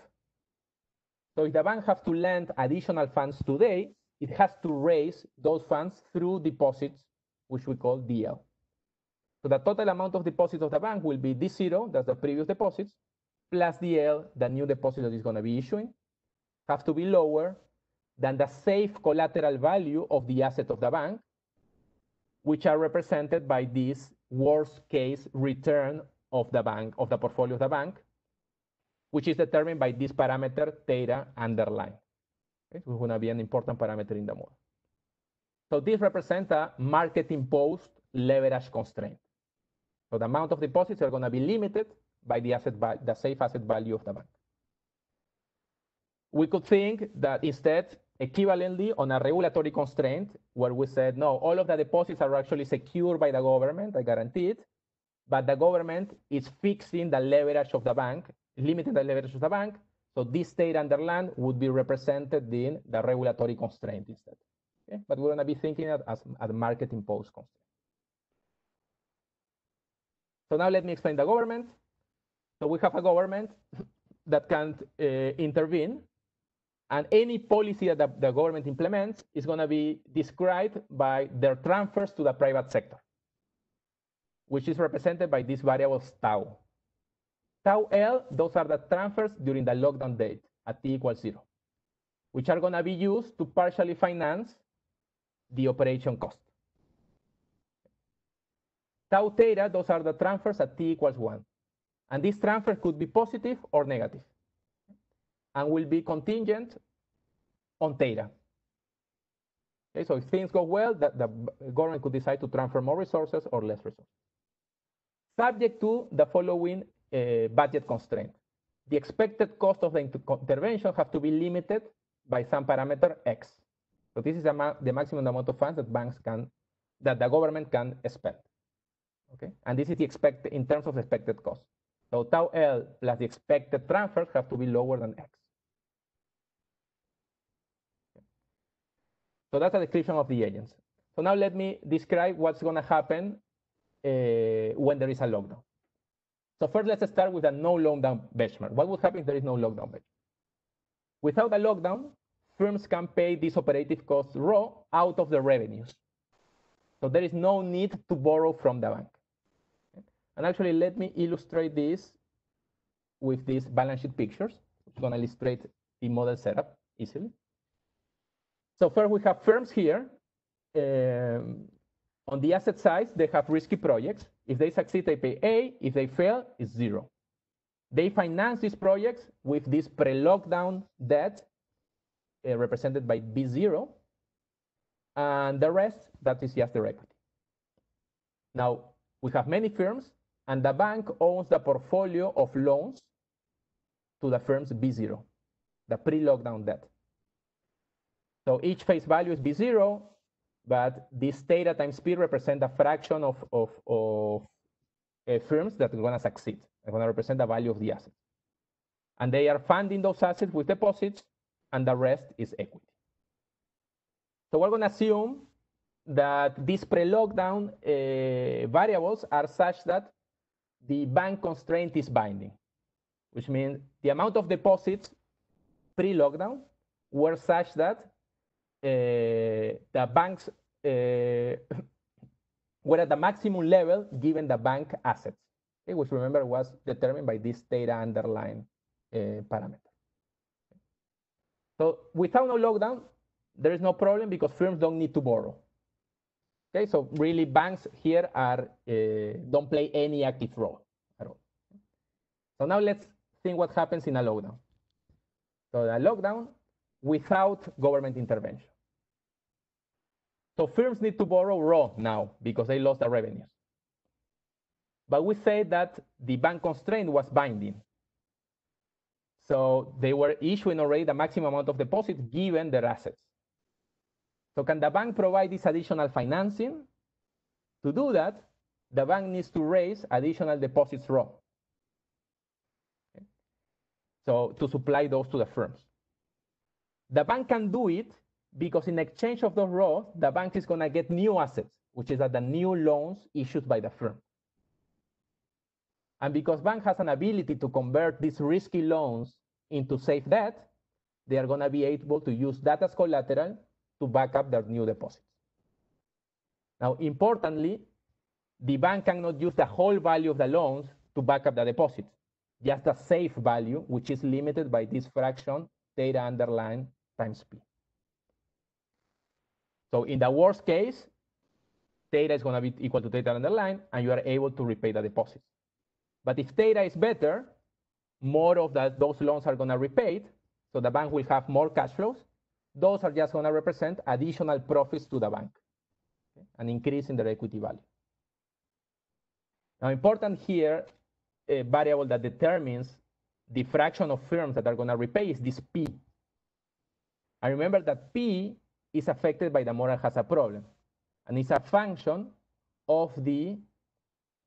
So if the bank has to lend additional funds today, it has to raise those funds through deposits, which we call D L. So the total amount of deposits of the bank will be D zero, that's the previous deposits, plus D L, the new deposit that is going to be issuing, have to be lower than the safe collateral value of the asset of the bank, which are represented by this worst case return of the bank, of the portfolio of the bank, which is determined by this parameter theta underline. Okay? So it's going to be an important parameter in the model. So this represents a market-imposed leverage constraint. So the amount of deposits are going to be limited by the asset the safe asset value of the bank. We could think that instead, equivalently on a regulatory constraint, where we said, no, all of the deposits are actually secured by the government, I guarantee it, but the government is fixing the leverage of the bank, limiting the leverage of the bank. So this theta underlined would be represented in the regulatory constraint instead. Okay? But we're going to be thinking of as a market imposed constraint. So now let me explain the government. So we have a government that can uh, intervene, and any policy that the, the government implements is going to be described by their transfers to the private sector, which is represented by these variables tau. Tau L, those are the transfers during the lockdown date at t equals zero, which are going to be used to partially finance the operation cost. Tau theta, those are the transfers at t equals one. And this transfer could be positive or negative, and will be contingent on theta. Okay, so if things go well, the, the government could decide to transfer more resources or less resources. Subject to the following uh, budget constraint. The expected cost of the intervention have to be limited by some parameter x. So this is the, ma the maximum amount of funds that banks can, that the government can spend. Okay, and this is the expected in terms of expected cost. So tau L plus the expected transfers have to be lower than x. Okay. So that's a description of the agents. So now let me describe what's going to happen uh, when there is a lockdown. So first, let's start with a no lockdown benchmark. What would happen if there is no lockdown benchmark? Without a lockdown, firms can pay this operative cost raw out of the revenues. So there is no need to borrow from the bank. And actually, let me illustrate this with these balance sheet pictures. It's going to illustrate the model setup easily. So first, we have firms here. Um, on the asset side, they have risky projects. If they succeed, they pay A. If they fail, it's zero. They finance these projects with this pre-lockdown debt uh, represented by B zero. And the rest, that is just their equity. Now, we have many firms, and the bank owns the portfolio of loans to the firm's B zero, the pre-lockdown debt. So each face value is B zero, but this theta times P represent a fraction of, of, of uh, firms that are going to succeed. They're going to represent the value of the asset. And they are funding those assets with deposits, and the rest is equity. So we're going to assume that these pre-lockdown uh, variables are such that the bank constraint is binding, which means the amount of deposits pre-lockdown were such that uh, the banks uh, were at the maximum level given the bank assets, okay, which remember was determined by this theta underline uh, parameter. So without no lockdown, there is no problem because firms don't need to borrow. Okay, so really banks here are uh, don't play any active role at all. So now let's think what happens in a lockdown. So a lockdown without government intervention. So firms need to borrow raw now because they lost their revenues. But we say that the bank constraint was binding. So they were issuing already the maximum amount of deposits given their assets. So can the bank provide this additional financing? To do that, the bank needs to raise additional deposits raw. Okay. So to supply those to the firms. The bank can do it because in exchange of those raw, the bank is going to get new assets, which is that the new loans issued by the firm. And because bank has an ability to convert these risky loans into safe debt, they are going to be able to use that as collateral to back up their new deposits. Now, importantly, the bank cannot use the whole value of the loans to back up the deposits, just a safe value, which is limited by this fraction, theta underline times P. So in the worst case, theta is going to be equal to theta underline, and you are able to repay the deposits. But if theta is better, more of that, those loans are going to repay, so the bank will have more cash flows. Those are just going to represent additional profits to the bank, okay? An increase in their equity value. Now, important here, a variable that determines the fraction of firms that are going to repay is this P. And remember that P is affected by the moral hazard problem, and it's a function of the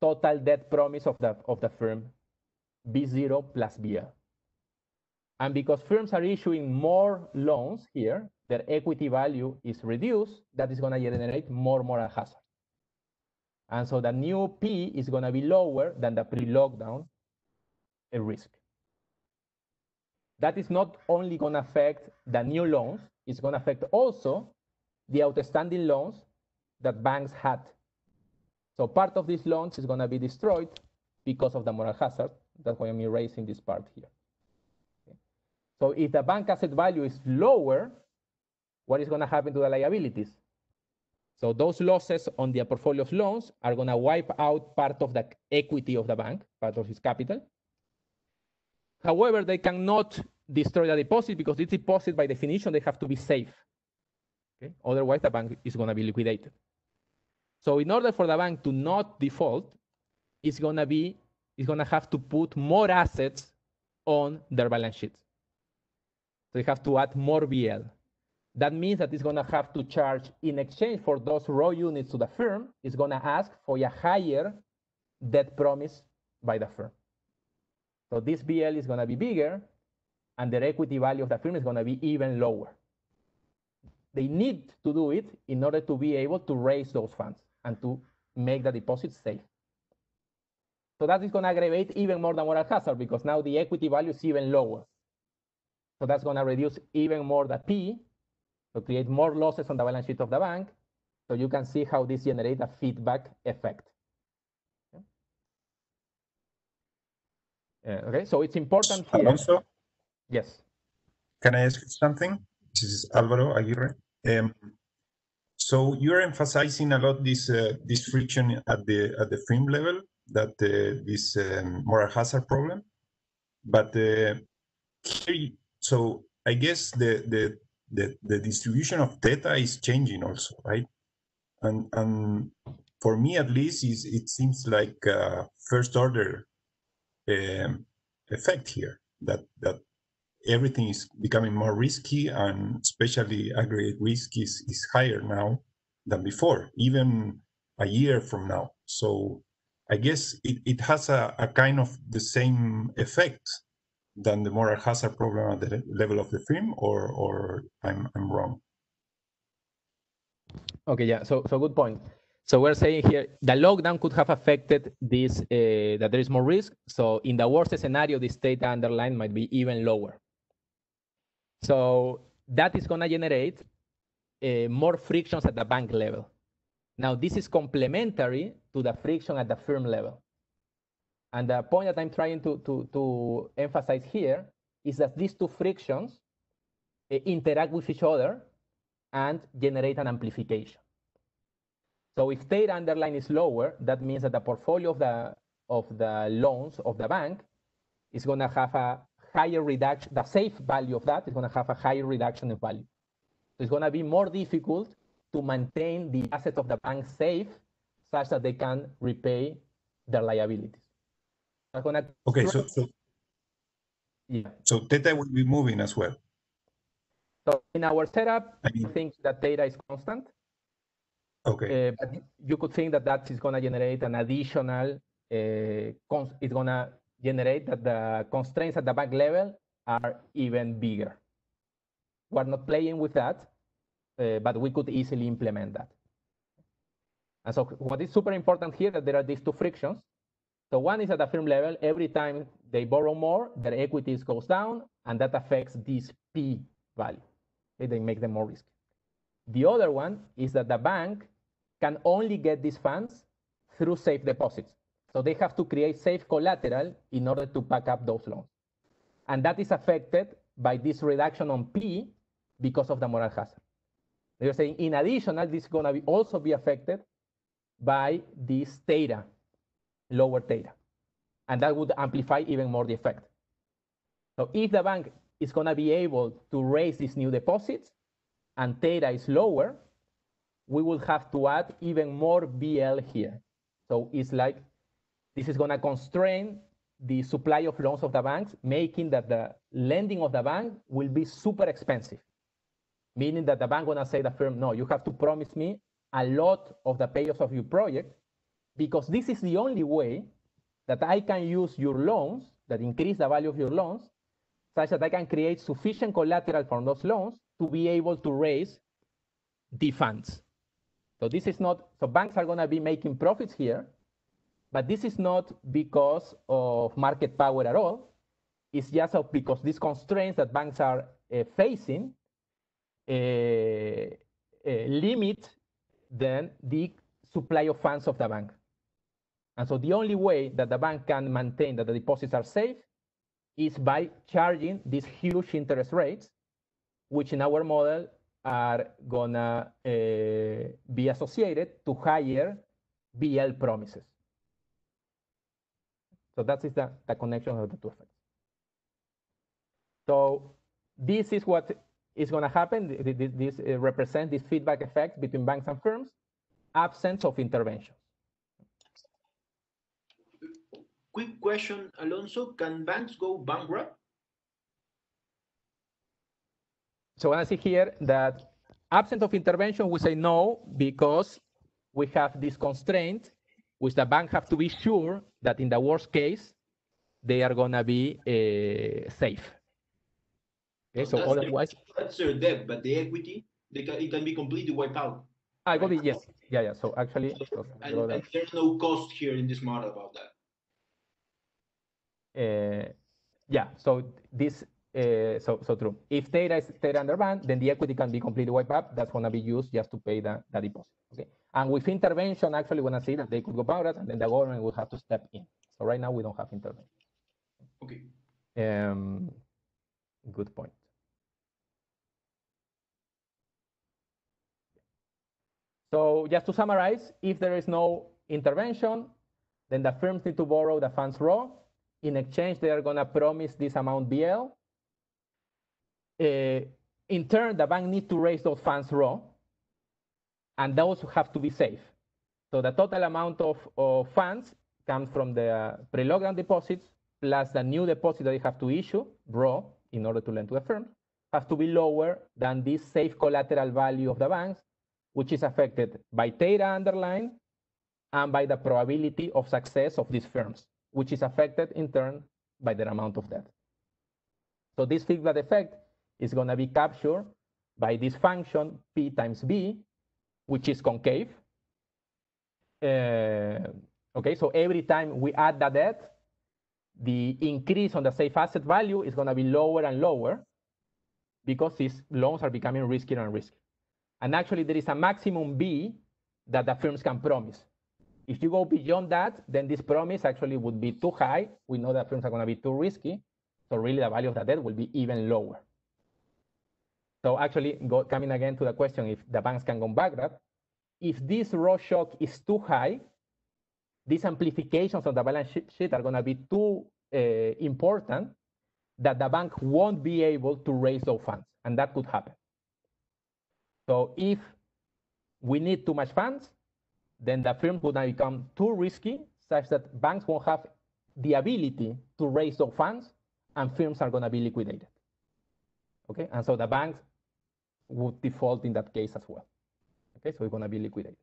total debt promise of the, of the firm, B zero plus B L. And because firms are issuing more loans here, their equity value is reduced, that is going to generate more moral hazard. And so the new P is going to be lower than the pre-lockdown risk. That is not only going to affect the new loans, it's going to affect also the outstanding loans that banks had. So part of these loans is going to be destroyed because of the moral hazard. That's why I'm erasing this part here. Okay. So if the bank asset value is lower, what is going to happen to the liabilities? So those losses on the portfolio of loans are going to wipe out part of the equity of the bank, part of its capital. However, they cannot destroy the deposit because this deposit, by definition, they have to be safe. Okay? Otherwise, the bank is going to be liquidated. So in order for the bank to not default, it's going to be, it's going to have to put more assets on their balance sheets. So they have to add more B L. That means that it's going to have to charge, in exchange for those raw units to the firm, it's going to ask for a higher debt promise by the firm. So this B L is going to be bigger, and their equity value of the firm is going to be even lower. They need to do it in order to be able to raise those funds and to make the deposits safe. So that is going to aggravate even more the moral hazard because now the equity value is even lower. So that's going to reduce even more the P, to create more losses on the balance sheet of the bank. So you can see how this generates a feedback effect. Okay, uh, okay. So it's important here. Alonso? Yes. Can I ask you something? This is Alvaro Aguirre. Um, so you're emphasizing a lot this uh, this friction at the at the firm level, that uh, this um, moral hazard problem. But uh, here, so I guess the the The, the distribution of theta is changing also, right? And, and for me, at least, is it seems like a first order um, effect here, that, that everything is becoming more risky, and especially aggregate risk is, is higher now than before, even a year from now. So I guess it, it has a, a kind of the same effect than the moral hazard problem at the level of the firm, or or I'm I'm wrong? Okay, yeah. So so good point. So we're saying here the lockdown could have affected this uh, that there is more risk. So in the worst scenario, this theta underline might be even lower. So that is going to generate uh, more frictions at the bank level. Now this is complementary to the friction at the firm level. And the point that I'm trying to, to, to emphasize here is that these two frictions uh, interact with each other and generate an amplification. So if theta underline is lower, that means that the portfolio of the, of the loans of the bank is going to have a higher reduction, the safe value of that is going to have a higher reduction in value. So it's going to be more difficult to maintain the assets of the bank safe such that they can repay their liabilities. Okay, so so yeah. So theta will be moving as well. So in our setup, I mean, I think that theta is constant. Okay. Uh, but you could think that that is going to generate an additional. Uh, it's going to generate that the constraints at the bank level are even bigger. We're not playing with that, uh, but we could easily implement that. And so what is super important here that there are these two frictions. So one is at the firm level, every time they borrow more, their equities goes down, and that affects this P value. Okay, they make them more risky. The other one is that the bank can only get these funds through safe deposits. So they have to create safe collateral in order to back up those loans. And that is affected by this reduction on P because of the moral hazard. They're saying in addition, this is going to be also be affected by this theta, lower theta. And that would amplify even more the effect. So if the bank is going to be able to raise these new deposits and theta is lower, we will have to add even more B L here. So it's like this is going to constrain the supply of loans of the banks, making that the lending of the bank will be super expensive. Meaning that the bank going to say to the firm, no, you have to promise me a lot of the payoffs of your project because this is the only way that I can use your loans, that increase the value of your loans, such that I can create sufficient collateral from those loans to be able to raise the funds. So this is not, so banks are gonna be making profits here, but this is not because of market power at all. It's just because these constraints that banks are uh, facing uh, uh, limit then the supply of funds of the bank. And so the only way that the bank can maintain that the deposits are safe is by charging these huge interest rates, which in our model are gonna uh, be associated to higher B L promises. So that is the, the connection of the two effects. So this is what is gonna happen. This, this uh, represents this feedback effect between banks and firms, absence of intervention. Quick question, Alonso, can banks go bankrupt? So I see here that absence of intervention, we say no, because we have this constraint, which the bank have to be sure that in the worst case, they are gonna be uh, safe. Okay, so that's otherwise, their, that's their debt, but the equity, they can, it can be completely wiped out. I got it, yes, yeah, yeah. So actually, So, and, and there's no cost here in this model about that. Uh, yeah, so this, uh, so so true. If data is data under ban, then the equity can be completely wiped out. That's gonna be used just to pay the, the deposit. Okay, and with intervention, actually, we're gonna see that they could go bankrupt, and then the government will have to step in. So right now, we don't have intervention. Okay. Um, good point. So just to summarize, if there is no intervention, then the firms need to borrow the funds raw. In exchange, they are going to promise this amount B L. Uh, in turn, the bank needs to raise those funds raw, and those have to be safe. So the total amount of, of funds comes from the uh, pre-lockdown deposits plus the new deposit that they have to issue raw in order to lend to the firm, has to be lower than this safe collateral value of the banks, which is affected by theta underlying and by the probability of success of these firms, which is affected in turn by their amount of debt. So this feedback effect is going to be captured by this function P times B, which is concave. Uh, okay, so every time we add the debt, the increase on the safe asset value is going to be lower and lower because these loans are becoming riskier and riskier. And actually, there is a maximum B that the firms can promise. If you go beyond that, then this promise actually would be too high. We know that firms are going to be too risky. So really, the value of the debt will be even lower. So actually, go, coming again to the question, if the banks can go bankrupt, if this raw shock is too high, these amplifications of the balance sheet are going to be too uh, important that the bank won't be able to raise those funds. And that could happen. So if we need too much funds, then the firms would now become too risky, such that banks won't have the ability to raise those funds, and firms are going to be liquidated. Okay, and so the banks would default in that case as well. Okay, so it's going to be liquidated.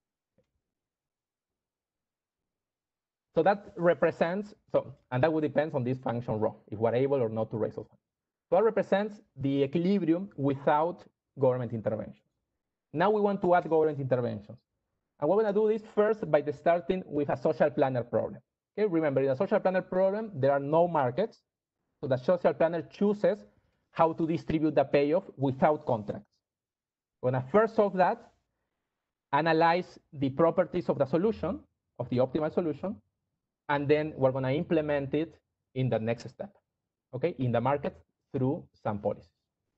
So that represents, so, and that would depend on this function rho, if we're able or not to raise those funds. So that represents the equilibrium without government intervention. Now we want to add government interventions. And we're going to do this first by the starting with a social planner problem. Okay, remember, in a social planner problem, there are no markets. So the social planner chooses how to distribute the payoff without contracts. We're going to first solve that, analyze the properties of the solution, of the optimal solution, and then we're going to implement it in the next step, okay, in the market through some policies.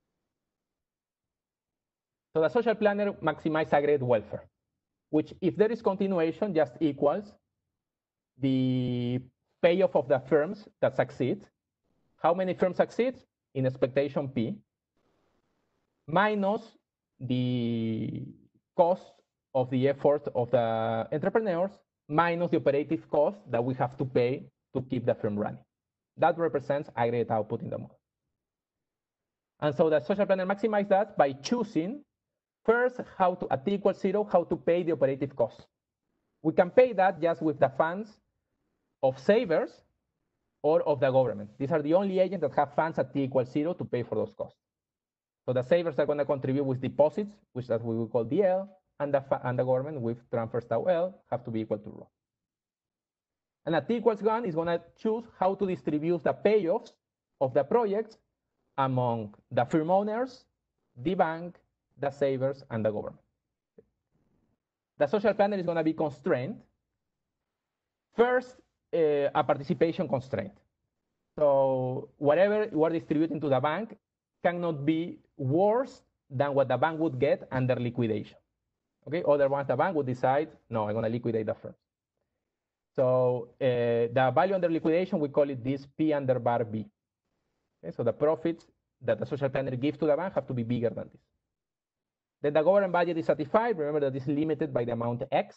So the social planner maximizes aggregate welfare, which if there is continuation just equals the payoff of the firms that succeed. How many firms succeed? In expectation P, minus the cost of the effort of the entrepreneurs, minus the operative cost that we have to pay to keep the firm running. That represents aggregate output in the model. And so the social planner maximizes that by choosing first how to, at t equals zero, how to pay the operative cost. We can pay that just with the funds of savers or of the government. These are the only agents that have funds at t equals zero to pay for those costs. So the savers are going to contribute with deposits, which that we will call D L, and the, and the government with transfers tau L have to be equal to rho. And at t equals one is going to choose how to distribute the payoffs of the projects among the firm owners, the bank, the savers, and the government. The social planner is going to be constrained. First, uh, a participation constraint. So whatever we're distributing to the bank cannot be worse than what the bank would get under liquidation. Okay, otherwise the bank would decide, no, I'm going to liquidate the firm. So uh, the value under liquidation, we call it this P under bar B. Okay, so the profits that the social planner gives to the bank have to be bigger than this. Then the government budget is satisfied. Remember that it's limited by the amount X.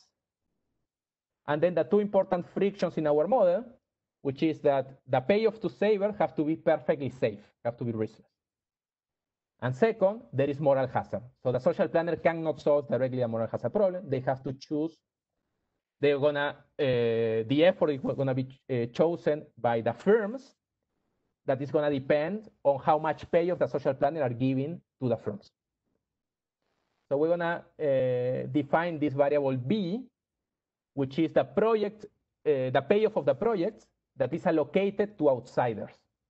And then the two important frictions in our model, which is that the payoff to saver have to be perfectly safe, have to be riskless. And second, there is moral hazard. So the social planner cannot solve directly a moral hazard problem. They have to choose. They're gonna, uh, the effort is gonna be uh, chosen by the firms. That is gonna depend on how much payoff the social planner are giving to the firms. So we're gonna uh, define this variable B, which is the project, uh, the payoff of the project that is allocated to outsiders.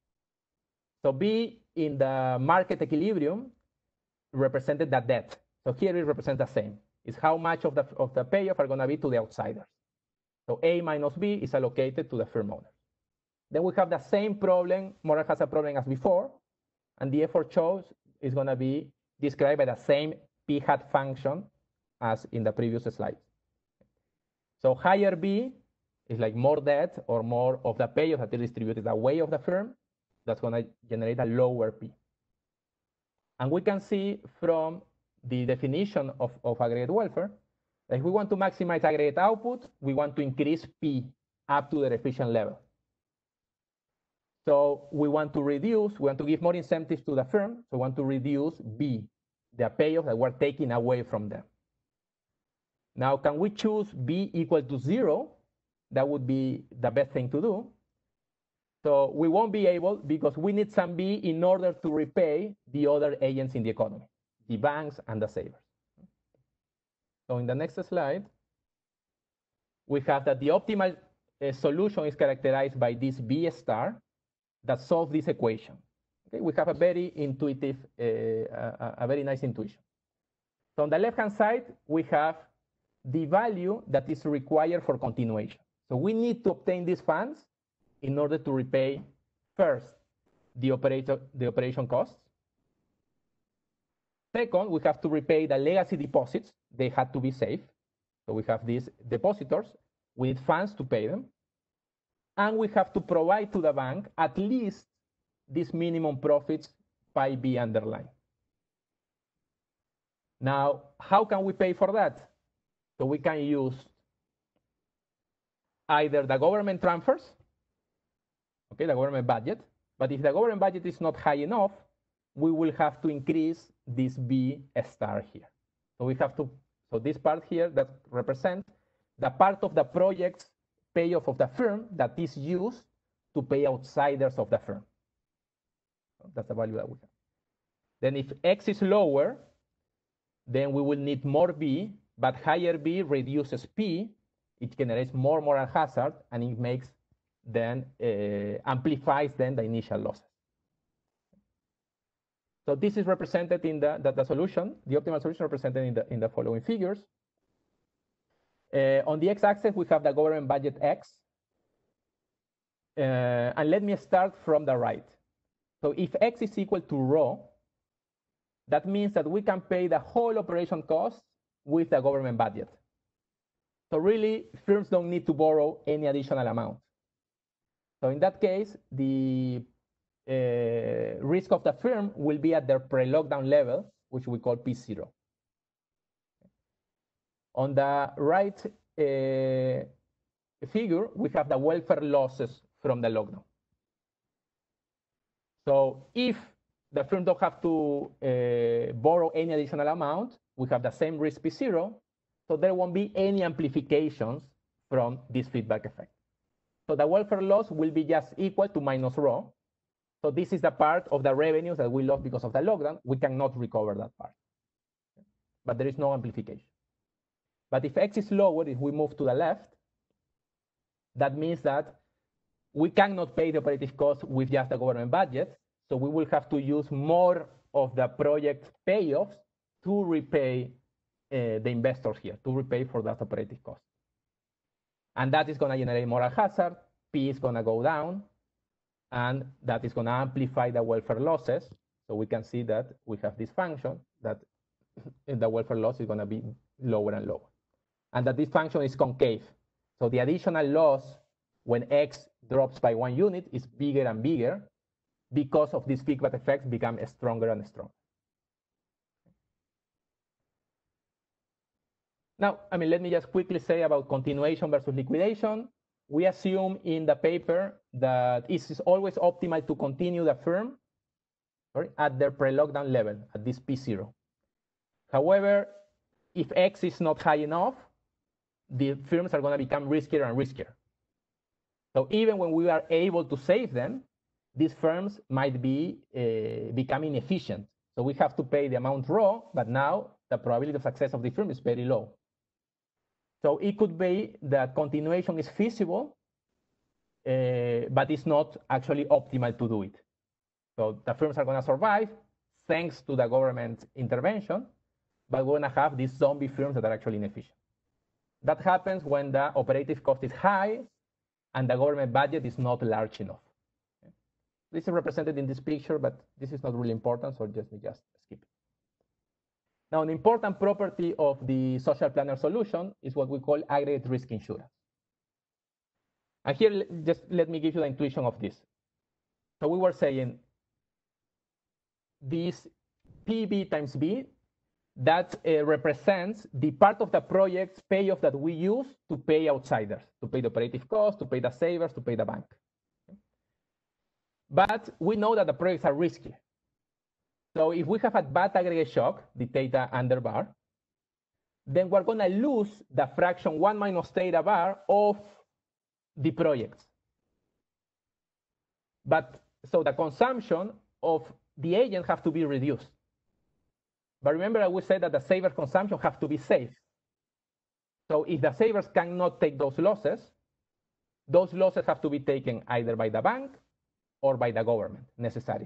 So B in the market equilibrium represented the debt. So here it represents the same. It's how much of the, of the payoff are gonna be to the outsiders. So A minus B is allocated to the firm owner. Then we have the same problem, moral hazard problem as before, and the effort chose is gonna be described by the same P hat function as in the previous slide. So higher B is like more debt or more of the payoff that is distributed away of the firm. That's going to generate a lower P. And we can see from the definition of, of aggregate welfare, that if we want to maximize aggregate output, we want to increase P up to the efficient level. So we want to reduce, we want to give more incentives to the firm, so we want to reduce B, the payoff that we're taking away from them. Now, can we choose B equal to zero? That would be the best thing to do. So we won't be able, because we need some B in order to repay the other agents in the economy, the banks and the savers. So in the next slide, we have that the optimal uh, solution is characterized by this B star that solves this equation. Okay, we have a very intuitive, uh, a, a very nice intuition. So on the left-hand side, we have the value that is required for continuation. So we need to obtain these funds in order to repay first the operator, the operation costs. Second, we have to repay the legacy deposits. They had to be safe. So we have these depositors. We need funds to pay them. And we have to provide to the bank at least these minimum profits pi B underline. Now, how can we pay for that? So we can use either the government transfers, okay, the government budget, but if the government budget is not high enough, we will have to increase this B star here. So we have to, so this part here that represents the part of the project's payoff of the firm that is used to pay outsiders of the firm. That's the value that we have. Then if X is lower, then we will need more B, but higher B reduces P, it generates more moral hazard, and it makes then, uh, amplifies then the initial losses. So this is represented in the, the, the solution, the optimal solution represented in the, in the following figures. Uh, on the x-axis, we have the government budget X. Uh, and let me start from the right. So if X is equal to rho, that means that we can pay the whole operation cost with the government budget. So really, firms don't need to borrow any additional amount. So in that case, the uh, risk of the firm will be at their pre-lockdown level, which we call P zero. On the right uh, figure, we have the welfare losses from the lockdown. So if the firm don't have to uh, borrow any additional amount, we have the same risk P zero, So there won't be any amplifications from this feedback effect. So the welfare loss will be just equal to minus rho. So this is the part of the revenues that we lost because of the lockdown. We cannot recover that part, but there is no amplification. But if X is lower, if we move to the left, that means that we cannot pay the operative cost with just the government budget. So we will have to use more of the project payoffs to repay uh, the investors here, to repay for that operative cost. And that is going to generate moral hazard. P is going to go down, and that is going to amplify the welfare losses. So we can see that we have this function that the welfare loss is going to be lower and lower, and that this function is concave. So the additional loss when X drops by one unit is bigger and bigger because of these feedback effects become stronger and stronger. Now, I mean, let me just quickly say about continuation versus liquidation. We assume in the paper that it is always optimal to continue the firm sorry, at their pre-lockdown level, at this P zero. However, if X is not high enough, the firms are going to become riskier and riskier. So even when we are able to save them, these firms might be uh, becoming inefficient. So we have to pay the amount raw, but now the probability of success of the firm is very low. So it could be that continuation is feasible, uh, but it's not actually optimal to do it. So the firms are going to survive thanks to the government intervention, but we're going to have these zombie firms that are actually inefficient. That happens when the operative cost is high and the government budget is not large enough. Okay. This is represented in this picture, but this is not really important, so just, just skip it. Now, an important property of the social planner solution is what we call aggregate risk insurance. And here, just let me give you the intuition of this. So we were saying this P B times B, that uh, represents the part of the project's payoff that we use to pay outsiders, to pay the operative cost, to pay the savers, to pay the bank. Okay. But we know that the projects are risky. So if we have a bad aggregate shock, the theta under bar, then we're going to lose the fraction one minus theta bar of the projects. But so the consumption of the agent have to be reduced. But remember, we said that the saver consumption have to be safe. So if the savers cannot take those losses, those losses have to be taken either by the bank or by the government necessarily.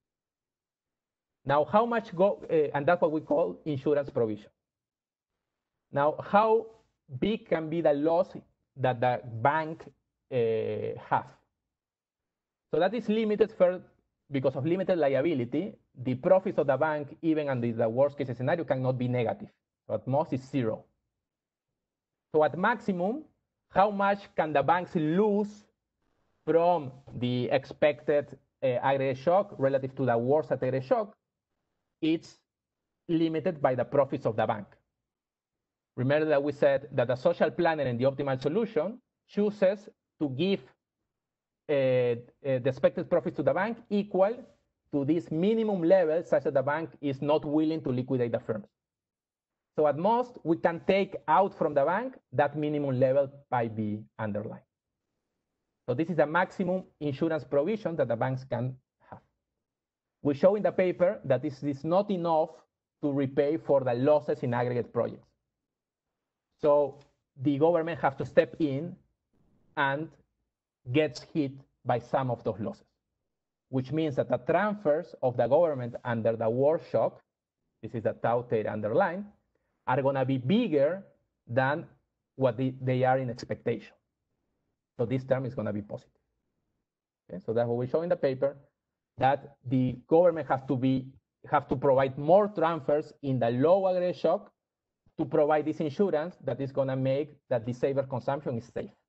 Now, how much go, uh, and that's what we call insurance provision. Now, how big can be the loss that the bank uh, has? So that is limited for, because of limited liability, the profits of the bank, even under the worst case scenario, cannot be negative. So at most it's zero. So at maximum, how much can the banks lose from the expected uh, aggregate shock relative to the worst aggregate shock? It's limited by the profits of the bank. Remember that we said that the social planner in the optimal solution chooses to give uh, uh, the expected profits to the bank equal to this minimum level such that the bank is not willing to liquidate the firms. So at most, we can take out from the bank that minimum level by B underlined. So this is the maximum insurance provision that the banks can have. We show in the paper that this is not enough to repay for the losses in aggregate projects. So the government has to step in and gets hit by some of those losses, which means that the transfers of the government under the war shock, this is the tau theta underline, are going to be bigger than what they, they are in expectation. So this term is going to be positive. Okay, so that's what we show in the paper, that the government has to be have to provide more transfers in the low aggregate shock to provide this insurance that is going to make that the saver consumption is safe.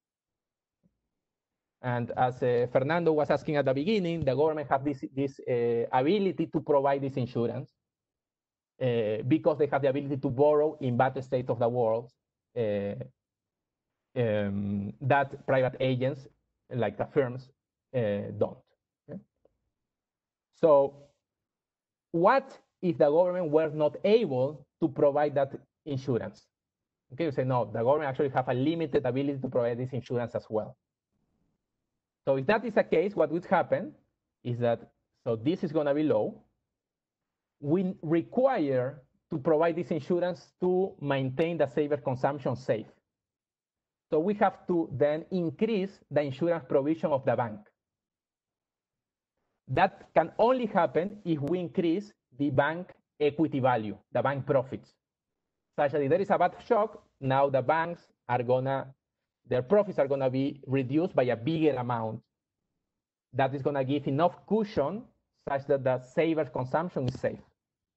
And as uh, Fernando was asking at the beginning, the government has this, this uh, ability to provide this insurance uh, because they have the ability to borrow in bad state of the world uh, um, that private agents, like the firms, uh, don't. Okay? So what if the government were not able to provide that insurance? Okay, you say, no, the government actually have a limited ability to provide this insurance as well. So if that is the case, what would happen is that, so this is gonna be low. We require to provide this insurance to maintain the saver consumption safe. So we have to then increase the insurance provision of the bank. That can only happen if we increase the bank equity value, the bank profits. Such that if there is a bad shock, now the banks are gonna, their profits are gonna be reduced by a bigger amount. That is gonna give enough cushion such that the saver's consumption is safe.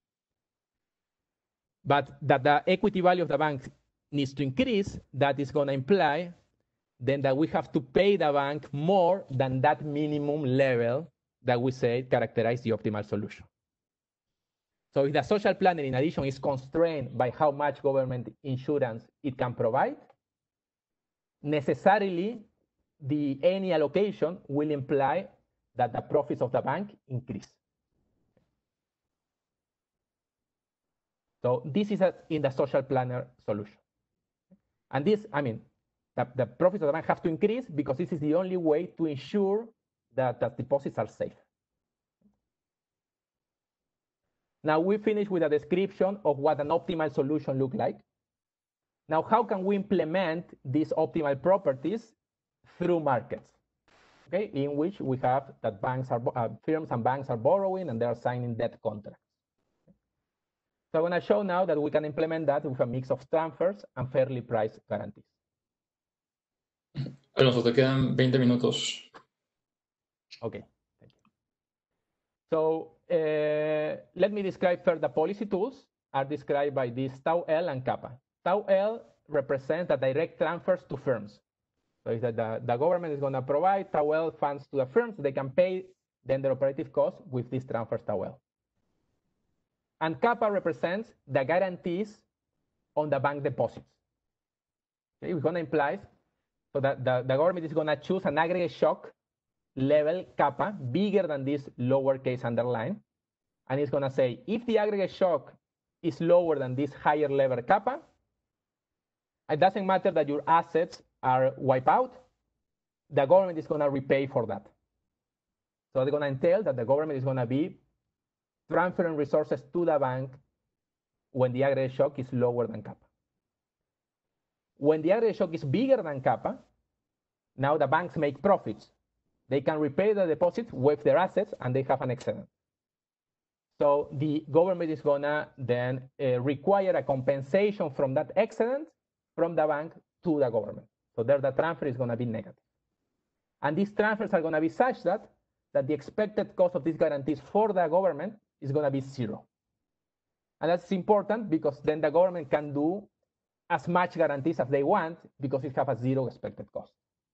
But that the equity value of the bank needs to increase, that is gonna imply then that we have to pay the bank more than that minimum level that we say characterize the optimal solution. So if the social planner, in addition, is constrained by how much government insurance it can provide, necessarily the any allocation will imply that the profits of the bank increase. So this is a, in the social planner solution. And this, I mean, the, the profits of the bank have to increase because this is the only way to ensure that the deposits are safe. Now we finish with a description of what an optimal solution looks like. Now, how can we implement these optimal properties through markets? Okay, in which we have that banks are, uh, firms and banks are borrowing and they are signing debt contracts. So I'm going to show now that we can implement that with a mix of transfers and fairly priced guarantees. Alonso, te quedan veinte minutos. Okay. Thank you. So uh, let me describe first the policy tools are described by this tau L and kappa. Tau L represents the direct transfers to firms. So if the, the, the government is going to provide tau L funds to the firms, they can pay then their operative costs with these transfers tau L. And kappa represents the guarantees on the bank deposits. Okay, we're going to imply so that the, the government is going to choose an aggregate shock level kappa bigger than this lowercase underline. And it's going to say, if the aggregate shock is lower than this higher level kappa, it doesn't matter that your assets are wiped out, the government is going to repay for that. So they're going to entail that the government is going to be transferring resources to the bank when the aggregate shock is lower than kappa. When the aggregate shock is bigger than kappa, now the banks make profits. They can repay the deposits with their assets and they have an excedent. So the government is gonna then uh, require a compensation from that excedent from the bank to the government. So there the transfer is gonna be negative. And these transfers are gonna be such that, that the expected cost of these guarantees for the government is gonna be zero. And that's important because then the government can do as much guarantees as they want because it has a zero expected cost.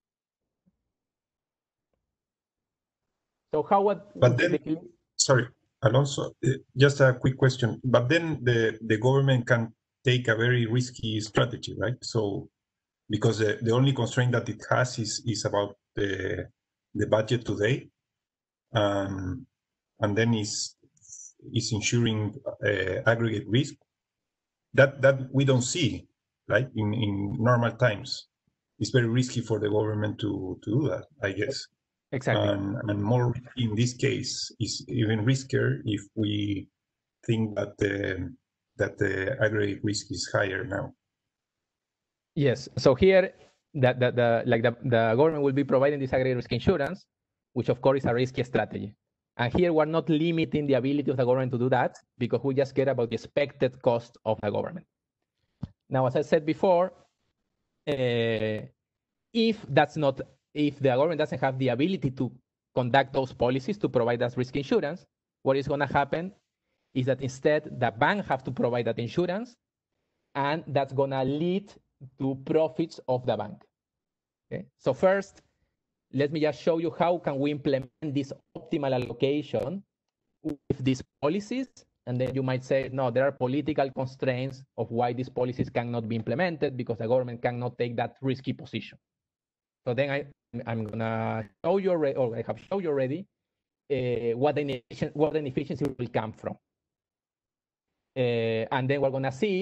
So how would, but then, the... sorry, Alonso, just a quick question. But then the, the government can take a very risky strategy, right? So because the, the only constraint that it has is, is about the, the budget today. Um, and then is, is ensuring uh, aggregate risk. That, that we don't see, right? In, in normal times. It's very risky for the government to, to do that, I guess. Exactly. And, and more in this case is even riskier if we think that the, that the aggregate risk is higher now. Yes. So here, that the, the, like the, the government will be providing this aggregate risk insurance, which of course is a risky strategy. And here we're not limiting the ability of the government to do that because we just care about the expected cost of the government. Now, as I said before, uh, if that's not If the government doesn't have the ability to conduct those policies to provide us risk insurance, what is going to happen is that instead the bank have to provide that insurance, and that's going to lead to profits of the bank. Okay? So first, let me just show you how can we implement this optimal allocation with these policies, and then you might say, no, there are political constraints of why these policies cannot be implemented because the government cannot take that risky position. So then I, I'm gonna show you already, or I have shown you already, uh, what, the what the inefficiency will come from. Uh, and then we're gonna see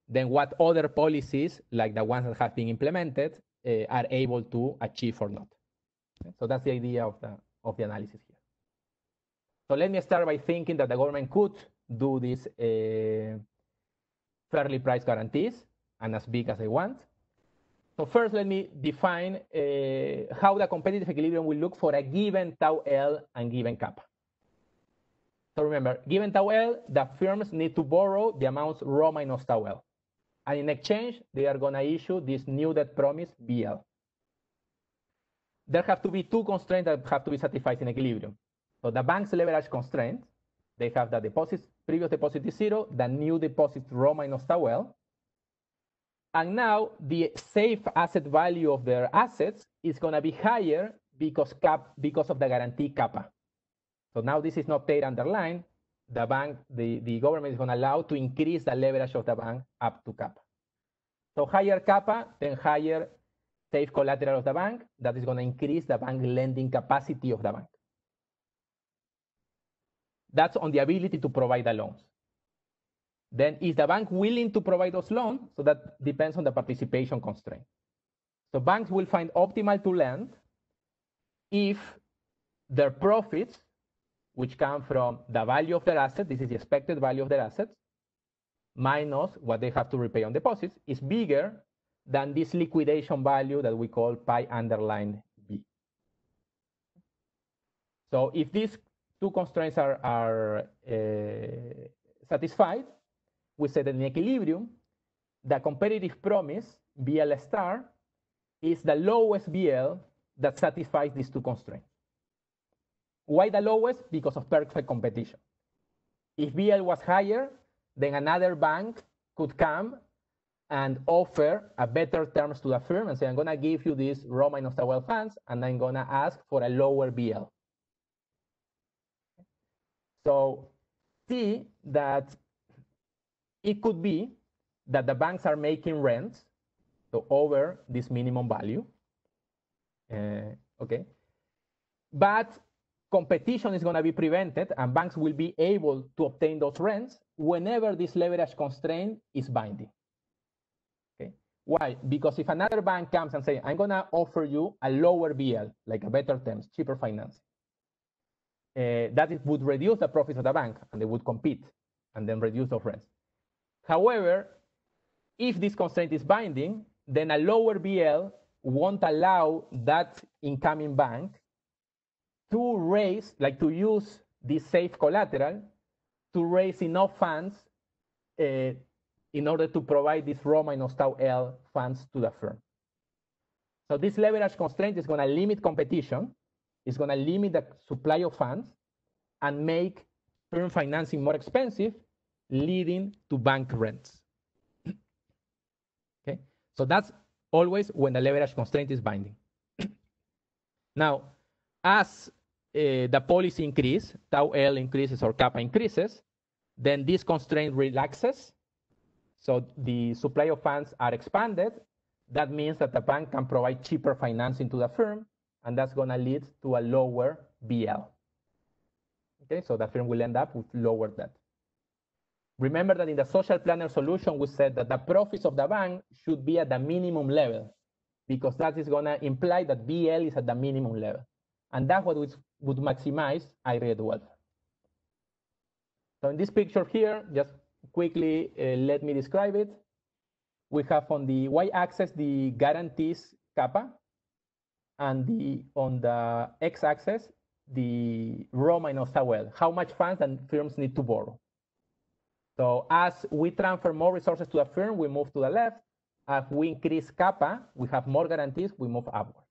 then what other policies, like the ones that have been implemented, uh, are able to achieve or not. Okay? So that's the idea of the, of the analysis here. So let me start by thinking that the government could do these uh, fairly priced guarantees and as big as they want. So first, let me define uh, how the competitive equilibrium will look for a given tau L and given kappa. So remember, given tau L, the firms need to borrow the amounts rho minus tau L. And in exchange, they are going to issue this new debt promise B L. There have to be two constraints that have to be satisfied in equilibrium. So the bank's leverage constraint, they have the deposits, previous deposit is zero, the new deposit rho minus tau L. And now the safe asset value of their assets is going to be higher because, cap, because of the guarantee kappa. So now this is not paid underlined. The bank, the, the government is going to allow to increase the leverage of the bank up to kappa. So higher kappa, then higher safe collateral of the bank. That is going to increase the bank lending capacity of the bank. That's on the ability to provide the loans. Then is the bank willing to provide those loans? So that depends on the participation constraint. So banks will find optimal to lend if their profits, which come from the value of their asset, this is the expected value of their assets, minus what they have to repay on deposits, is bigger than this liquidation value that we call pi underlined B. So if these two constraints are, are uh, satisfied, we say that in equilibrium, the competitive promise, B L star, is the lowest B L that satisfies these two constraints. Why the lowest? Because of perfect competition. If B L was higher, then another bank could come and offer a better terms to the firm and say, I'm going to give you this rho minus tau L funds, and I'm going to ask for a lower B L. So see that it could be that the banks are making rents, so over this minimum value, uh, okay? But competition is going to be prevented, and banks will be able to obtain those rents whenever this leverage constraint is binding. Okay? Why? Because if another bank comes and says, I'm going to offer you a lower B L, like a better terms, cheaper financing, uh, that it would reduce the profits of the bank, and they would compete and then reduce those rents. However, if this constraint is binding, then a lower B L won't allow that incoming bank to raise, like to use this safe collateral to raise enough funds uh, in order to provide this rho minus tau L funds to the firm. So this leverage constraint is going to limit competition, it's going to limit the supply of funds, and make firm financing more expensive, leading to bank rents. Okay, so that's always when the leverage constraint is binding. Now, as uh, the policy increases, tau L increases or kappa increases, then this constraint relaxes. So the supply of funds are expanded. That means that the bank can provide cheaper financing to the firm, and that's going to lead to a lower B L. Okay, so the firm will end up with lower debt. Remember that in the social planner solution, we said that the profits of the bank should be at the minimum level, because that is going to imply that B L is at the minimum level. And that's what would maximize aggregate welfare. So in this picture here, just quickly uh, let me describe it. We have on the y-axis the guarantees kappa, and the on the x-axis the rho minus tau L, how much funds and firms need to borrow. So as we transfer more resources to the firm, we move to the left. As we increase kappa, we have more guarantees, we move upward.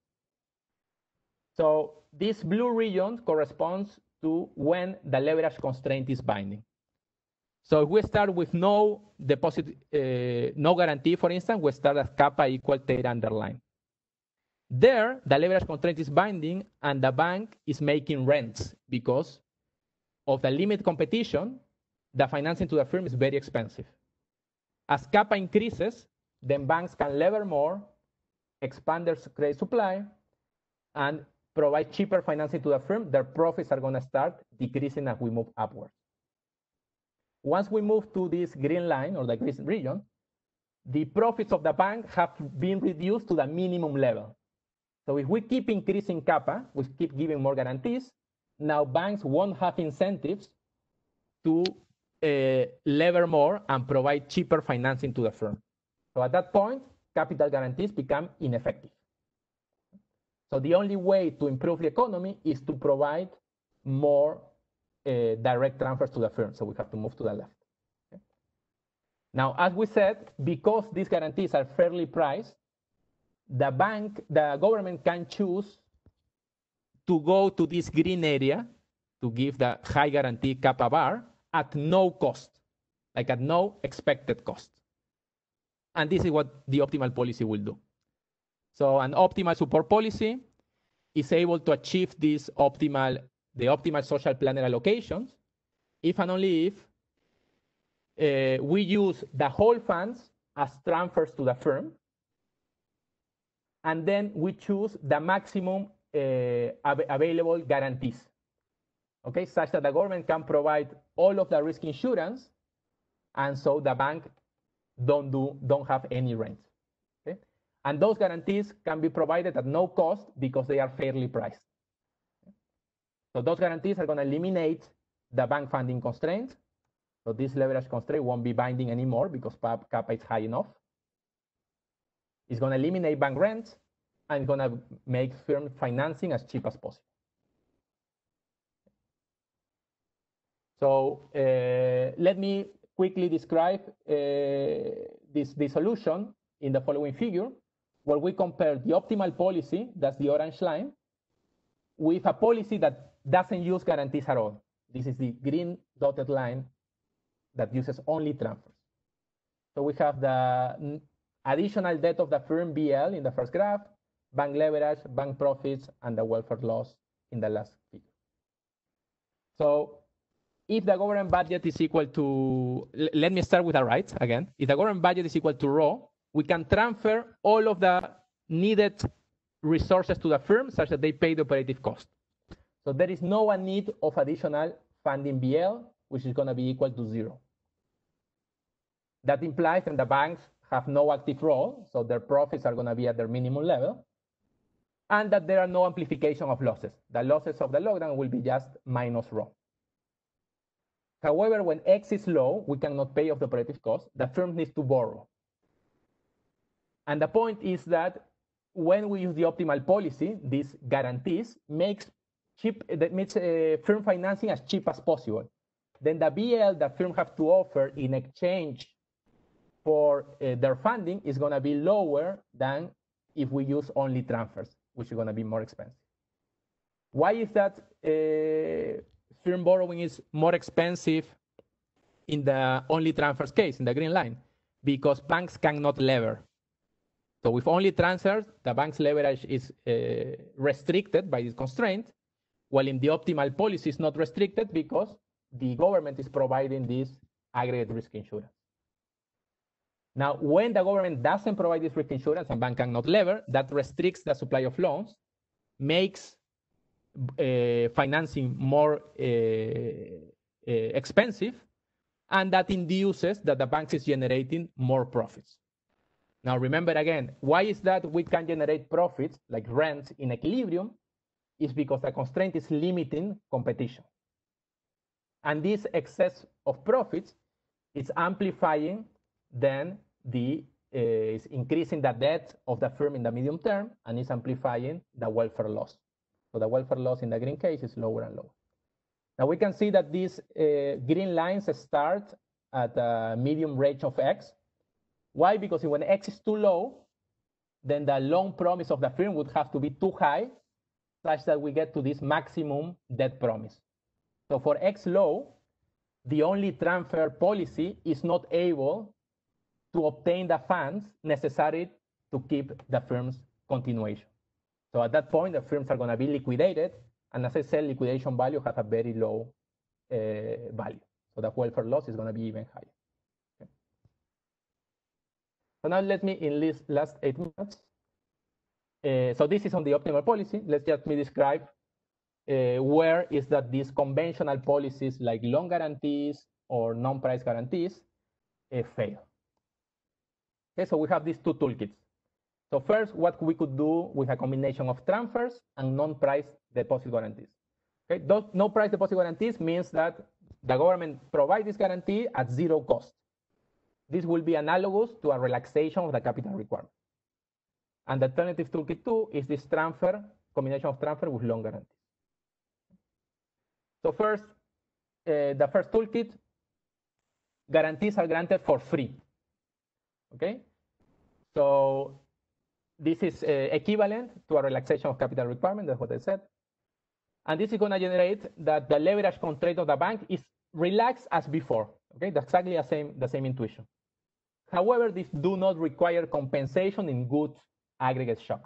So this blue region corresponds to when the leverage constraint is binding. So if we start with no deposit, uh, no guarantee, for instance, we start at kappa equal theta underline. There, the leverage constraint is binding, and the bank is making rents because of the limit competition. The financing to the firm is very expensive. As kappa increases, then banks can lever more, expand their credit supply, and provide cheaper financing to the firm. Their profits are going to start decreasing as we move upwards. Once we move to this green line or the green region, the profits of the bank have been reduced to the minimum level. So if we keep increasing CAPA, we keep giving more guarantees, now banks won't have incentives to uh, lever more and provide cheaper financing to the firm. So at that point, capital guarantees become ineffective. So the only way to improve the economy is to provide more uh, direct transfers to the firm. So we have to move to the left. Okay. Now, as we said, because these guarantees are fairly priced, the bank, the government can choose to go to this green area to give the high guarantee CAPA bar at no cost, like at no expected cost. And this is what the optimal policy will do. So an optimal support policy is able to achieve this optimal, the optimal social planner allocations, if and only if uh, we use the whole funds as transfers to the firm, and then we choose the maximum uh, av available guarantees, okay, such that the government can provide all of the risk insurance, and so the bank don't do don't have any rent. Okay, and those guarantees can be provided at no cost because they are fairly priced. So those guarantees are going to eliminate the bank funding constraints. So this leverage constraint won't be binding anymore because CAPA is high enough. It's going to eliminate bank rents and going to make firm financing as cheap as possible. So uh, let me quickly describe uh, this, this solution in the following figure, where we compare the optimal policy, that's the orange line, with a policy that doesn't use guarantees at all. This is the green dotted line that uses only transfers. So we have the additional debt of the firm B L in the first graph, bank leverage, bank profits, and the welfare loss in the last figure. So if the government budget is equal to, let me start with the right again. If the government budget is equal to rho, we can transfer all of the needed resources to the firm such that they pay the operative cost. So there is no need of additional funding B L, which is going to be equal to zero. That implies that the banks have no active role, so their profits are going to be at their minimum level, and that there are no amplification of losses. The losses of the lockdown will be just minus rho. However, when X is low, we cannot pay off the operative cost. The firm needs to borrow. And the point is that when we use the optimal policy, these guarantees makes cheap, that makes uh, firm financing as cheap as possible. Then the B L that firm have to offer in exchange for uh, their funding is going to be lower than if we use only transfers, which is going to be more expensive. Why is that uh, firm borrowing is more expensive in the only transfers case, in the green line? Because banks cannot lever. So with only transfers, the bank's leverage is uh, restricted by this constraint, while in the optimal policy is not restricted because the government is providing this aggregate risk insurance. Now, when the government doesn't provide this risk insurance and bank cannot lever, that restricts the supply of loans, makes uh, financing more uh, uh, expensive, and that induces that the bank is generating more profits. Now, remember again, why is that we can generate profits like rents in equilibrium? Is because the constraint is limiting competition. And this excess of profits is amplifying then the uh, is increasing the debt of the firm in the medium term, and is amplifying the welfare loss. So the welfare loss in the green case is lower and lower. Now we can see that these uh, green lines start at a medium range of X. Why? Because when X is too low, then the loan promise of the firm would have to be too high, such that we get to this maximum debt promise. So for X low, the only transfer policy is not able to obtain the funds necessary to keep the firm's continuation. So at that point, the firms are going to be liquidated, and as I said, liquidation value has a very low uh, value. So the welfare loss is going to be even higher. Okay. So now let me, in this last eight minutes, uh, so this is on the optimal policy. Let's just me describe uh, where is that these conventional policies like loan guarantees or non-price guarantees uh, fail. Okay, so we have these two toolkits. So first, what we could do with a combination of transfers and non-price deposit guarantees. Okay, those no price deposit guarantees means that the government provides this guarantee at zero cost. This will be analogous to a relaxation of the capital requirement. And the alternative toolkit two is this transfer, combination of transfer with loan guarantees. So first, uh, the first toolkit, guarantees are granted for free. Okay, so this is uh, equivalent to a relaxation of capital requirement. That's what I said. And this is going to generate that the leverage constraint of the bank is relaxed as before. Okay, that's exactly the same, the same intuition. However, these do not require compensation in good aggregate shocks.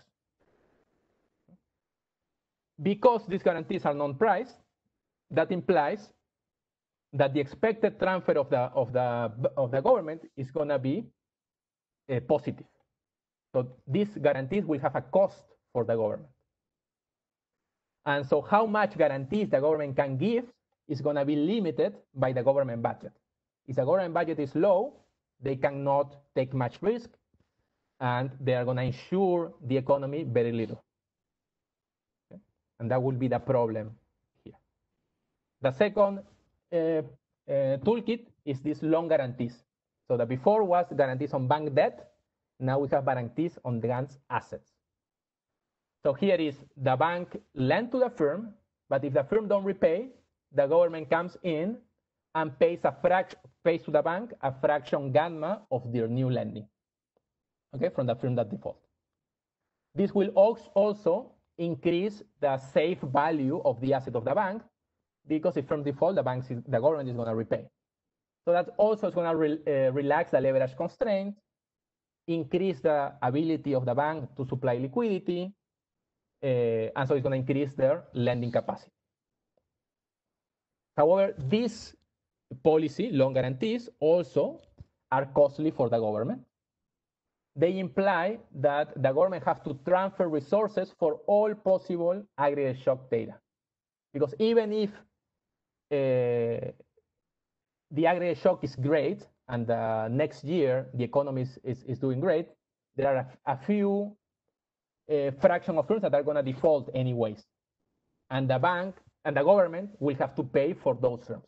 Because these guarantees are non-priced, that implies that the expected transfer of the, of the, of the government is going to be uh, positive. So these guarantees will have a cost for the government. And so how much guarantees the government can give is going to be limited by the government budget. If the government budget is low, they cannot take much risk, and they are going to insure the economy very little. Okay? And that will be the problem here. The second uh, uh, toolkit is these loan guarantees. So the before was guarantees on bank debt. Now we have guarantees on the bank's assets. So here is the bank lend to the firm, but if the firm don't repay, the government comes in and pays a fraction, pays to the bank a fraction gamma of their new lending, okay, from the firm that default. This will also increase the safe value of the asset of the bank, because if firm default, the bank, is, the government is going to repay. So that also is going to re, uh, relax the leverage constraint, increase the ability of the bank to supply liquidity, uh, and so it's going to increase their lending capacity. However, this policy, loan guarantees, also are costly for the government. They imply that the government has to transfer resources for all possible aggregate shock data. Because even if uh, the aggregate shock is great, and uh, next year the economy is, is, is doing great, there are a, a few uh, fraction of firms that are going to default anyways. And the bank and the government will have to pay for those firms.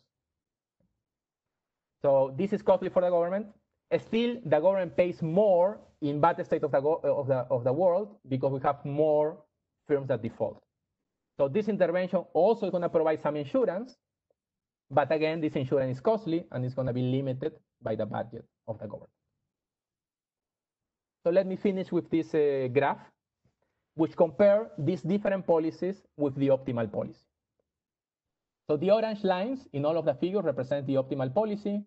So this is costly for the government. Still, the government pays more in bad state of the, of the, of the world because we have more firms that default. So this intervention also is going to provide some insurance, but again, this insurance is costly and it's going to be limited by the budget of the government. So let me finish with this uh, graph, which compare these different policies with the optimal policy. So the orange lines in all of the figures represent the optimal policy.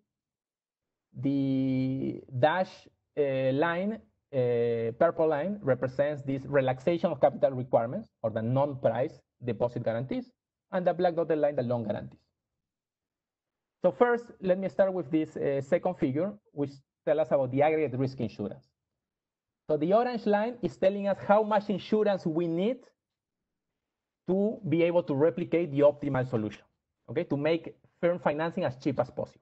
The dash uh, line, uh, purple line, represents this relaxation of capital requirements, or the non-price deposit guarantees, and the black dotted line, the loan guarantees. So first, let me start with this uh, second figure, which tells us about the aggregate risk insurance. So the orange line is telling us how much insurance we need to be able to replicate the optimal solution, okay, to make firm financing as cheap as possible.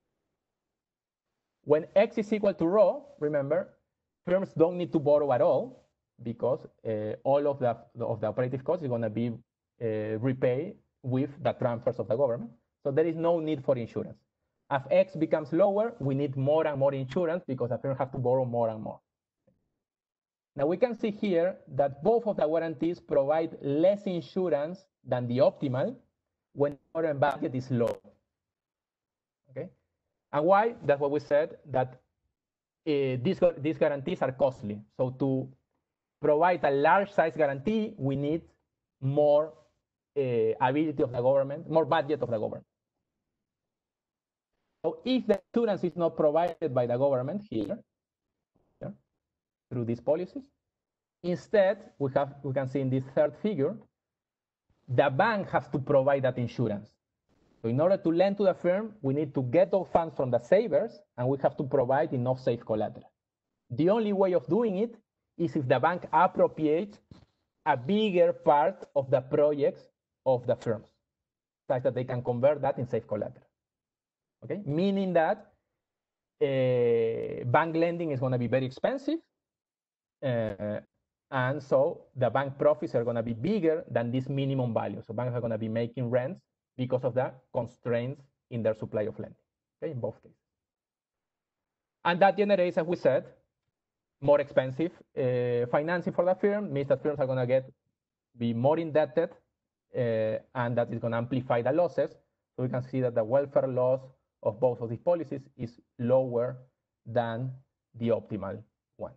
When X is equal to rho, remember, firms don't need to borrow at all because uh, all of the, of the operative costs is going to be uh, repaid with the transfers of the government. So there is no need for insurance. As X becomes lower, we need more and more insurance because the firm has to borrow more and more. Now we can see here that both of the guarantees provide less insurance than the optimal when the government budget is low. Okay, and why? That's what we said, that uh, these, these guarantees are costly. So to provide a large size guarantee, we need more uh, ability of the government, more budget of the government. So if the insurance is not provided by the government here, yeah, through these policies, instead, we, have, we can see in this third figure, the bank has to provide that insurance. So in order to lend to the firm, we need to get those funds from the savers, and we have to provide enough safe collateral. The only way of doing it is if the bank appropriates a bigger part of the projects of the firms, such that they can convert that in safe collateral. Okay, meaning that uh, bank lending is going to be very expensive. Uh, and so the bank profits are going to be bigger than this minimum value. So banks are going to be making rents because of the constraints in their supply of lending, okay, in both cases. And that generates, as we said, more expensive uh, financing for the firm, means that firms are going to get be more indebted, uh, and that is going to amplify the losses. So we can see that the welfare loss of both of these policies is lower than the optimal one.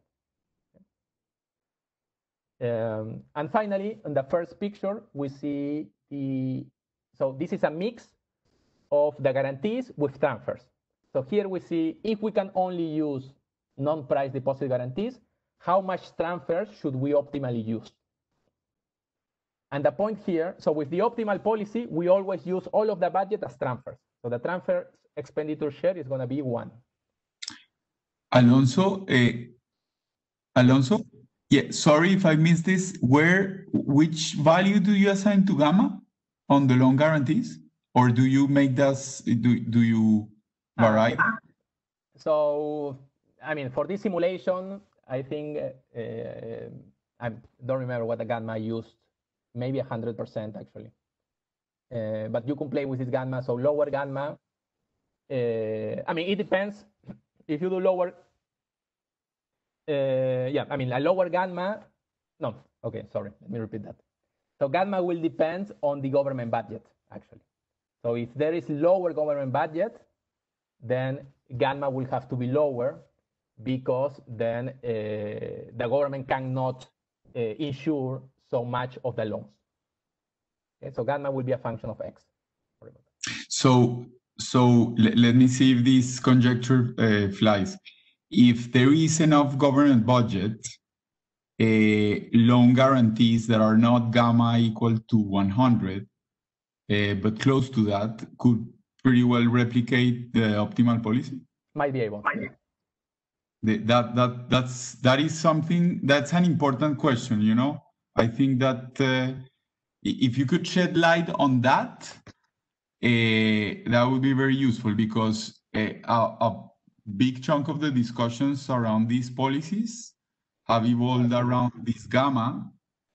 Um, and finally, in the first picture, we see the, so this is a mix of the guarantees with transfers. So here we see if we can only use non-price deposit guarantees, how much transfers should we optimally use? And the point here, so with the optimal policy, we always use all of the budget as transfers. So the transfer expenditure share is going to be one. Alonso, uh, Alonso, yeah, sorry if I missed this. Where, which value do you assign to gamma on the loan guarantees? Or do you make that, do, do you vary? Uh, so, I mean, for this simulation, I think, uh, I don't remember what the gamma used, maybe one hundred percent actually. Uh, but you can play with this gamma, so lower gamma, uh, I mean, it depends. If you do lower, uh, yeah, I mean, a lower gamma, no, okay, sorry, let me repeat that. So gamma will depend on the government budget, actually. So if there is lower government budget, then gamma will have to be lower because then uh, the government cannot uh, insure so much of the loans. Okay, so gamma will be a function of X. So, so let, let me see if this conjecture uh, flies. If there is enough government budget, uh, loan guarantees that are not gamma equal to one hundred, Uh, but close to that, could pretty well replicate the optimal policy? Might be able. The, that that that's that is something that's an important question. You know, I think that uh, if you could shed light on that, uh, that would be very useful because uh, a, a big chunk of the discussions around these policies have evolved around this gamma,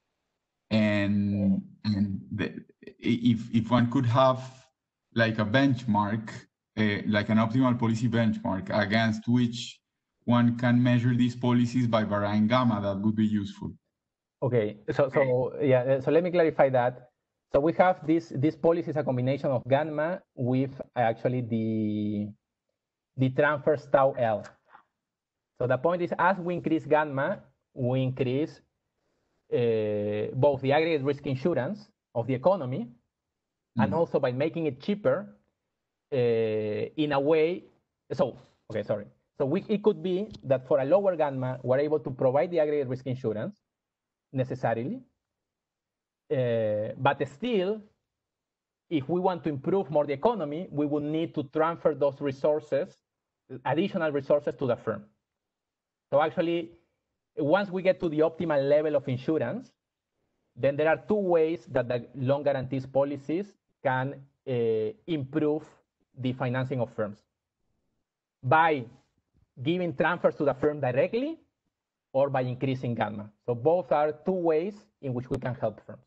and and the, if if one could have like a benchmark, uh, like an optimal policy benchmark against which one can measure these policies by varying gamma, that would be useful. Okay, so so yeah, so let me clarify that. So we have this this policy is a combination of gamma with actually the the transfers tau L. So the point is, as we increase gamma, we increase uh, both the aggregate risk insurance of the economy, mm-hmm. and also by making it cheaper uh, in a way. So, okay, sorry. So we, it could be that for a lower gamma, we're able to provide the aggregate risk insurance necessarily. Uh, but still, if we want to improve more the economy, we would need to transfer those resources, additional resources to the firm. So actually, once we get to the optimal level of insurance, then there are two ways that the loan guarantees policies can uh, improve the financing of firms. By giving transfers to the firm directly or by increasing gamma. So both are two ways in which we can help firms.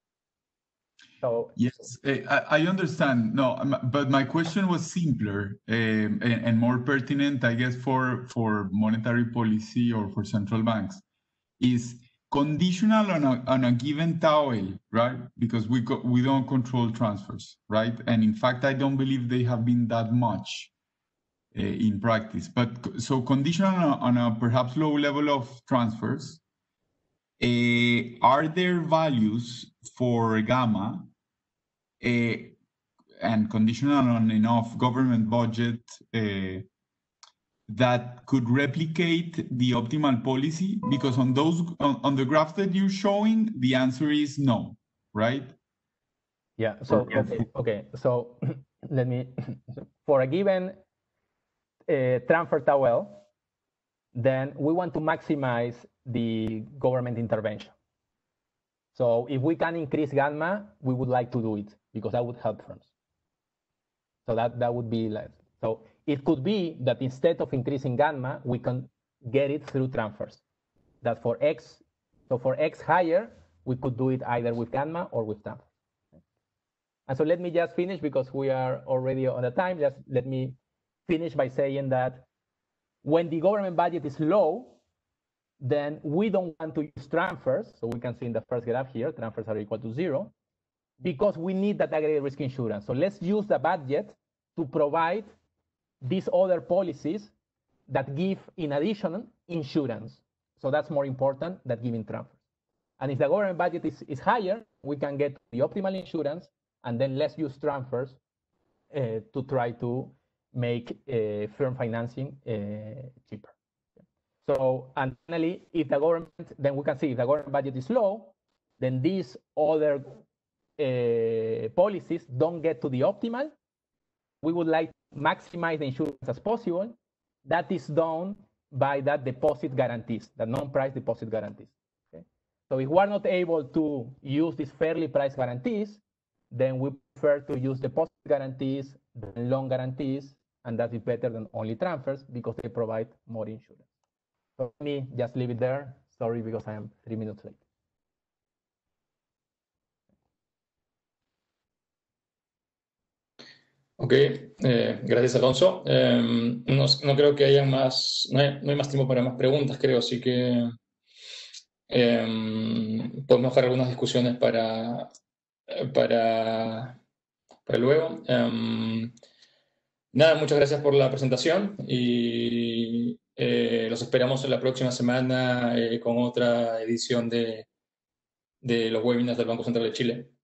So yes, I, I understand. No, but my question was simpler um, and, and more pertinent, I guess, for, for monetary policy or for central banks. Is conditional on a, on a given tau L, right? Because we, go, we don't control transfers, right? And in fact, I don't believe they have been that much uh, in practice. But so conditional on a, on a perhaps low level of transfers, uh, are there values for gamma uh, and conditional on enough government budget uh, that could replicate the optimal policy? Because on those on, on the graph that you're showing, the answer is no, right? Yeah. So okay, okay. So let me for a given uh, transfer tau L, then we want to maximize the government intervention. So if we can increase gamma, we would like to do it because that would help firms. So that that would be like so. it could be that instead of increasing gamma, we can get it through transfers. That for X, so for X higher, we could do it either with gamma or with transfer. And so let me just finish because we are already on the time. Just let me finish by saying that when the government budget is low, then we don't want to use transfers. So we can see in the first graph here, transfers are equal to zero because we need that aggregate risk insurance. So let's use the budget to provide these other policies that give, in addition, insurance. So that's more important than giving transfers. And if the government budget is, is higher, we can get the optimal insurance, and then let's use transfers uh, to try to make uh, firm financing uh, cheaper. So, and finally, if the government, then we can see if the government budget is low, then these other uh, policies don't get to the optimal. We would like to maximize the insurance as possible. That is done by that deposit guarantees, the non-price deposit guarantees. Okay? So if we're not able to use these fairly priced guarantees, then we prefer to use deposit guarantees, loan guarantees, and that is better than only transfers because they provide more insurance. So let me just leave it there. Sorry, because I am three minutes late. Ok, eh, gracias Alonso. Eh, no, no creo que haya más, no hay, no hay más tiempo para más preguntas, creo, así que eh, podemos dejar algunas discusiones para, para, para luego. Eh, nada, muchas gracias por la presentación y eh, los esperamos en la próxima semana eh, con otra edición de, de los webinars del Banco Central de Chile.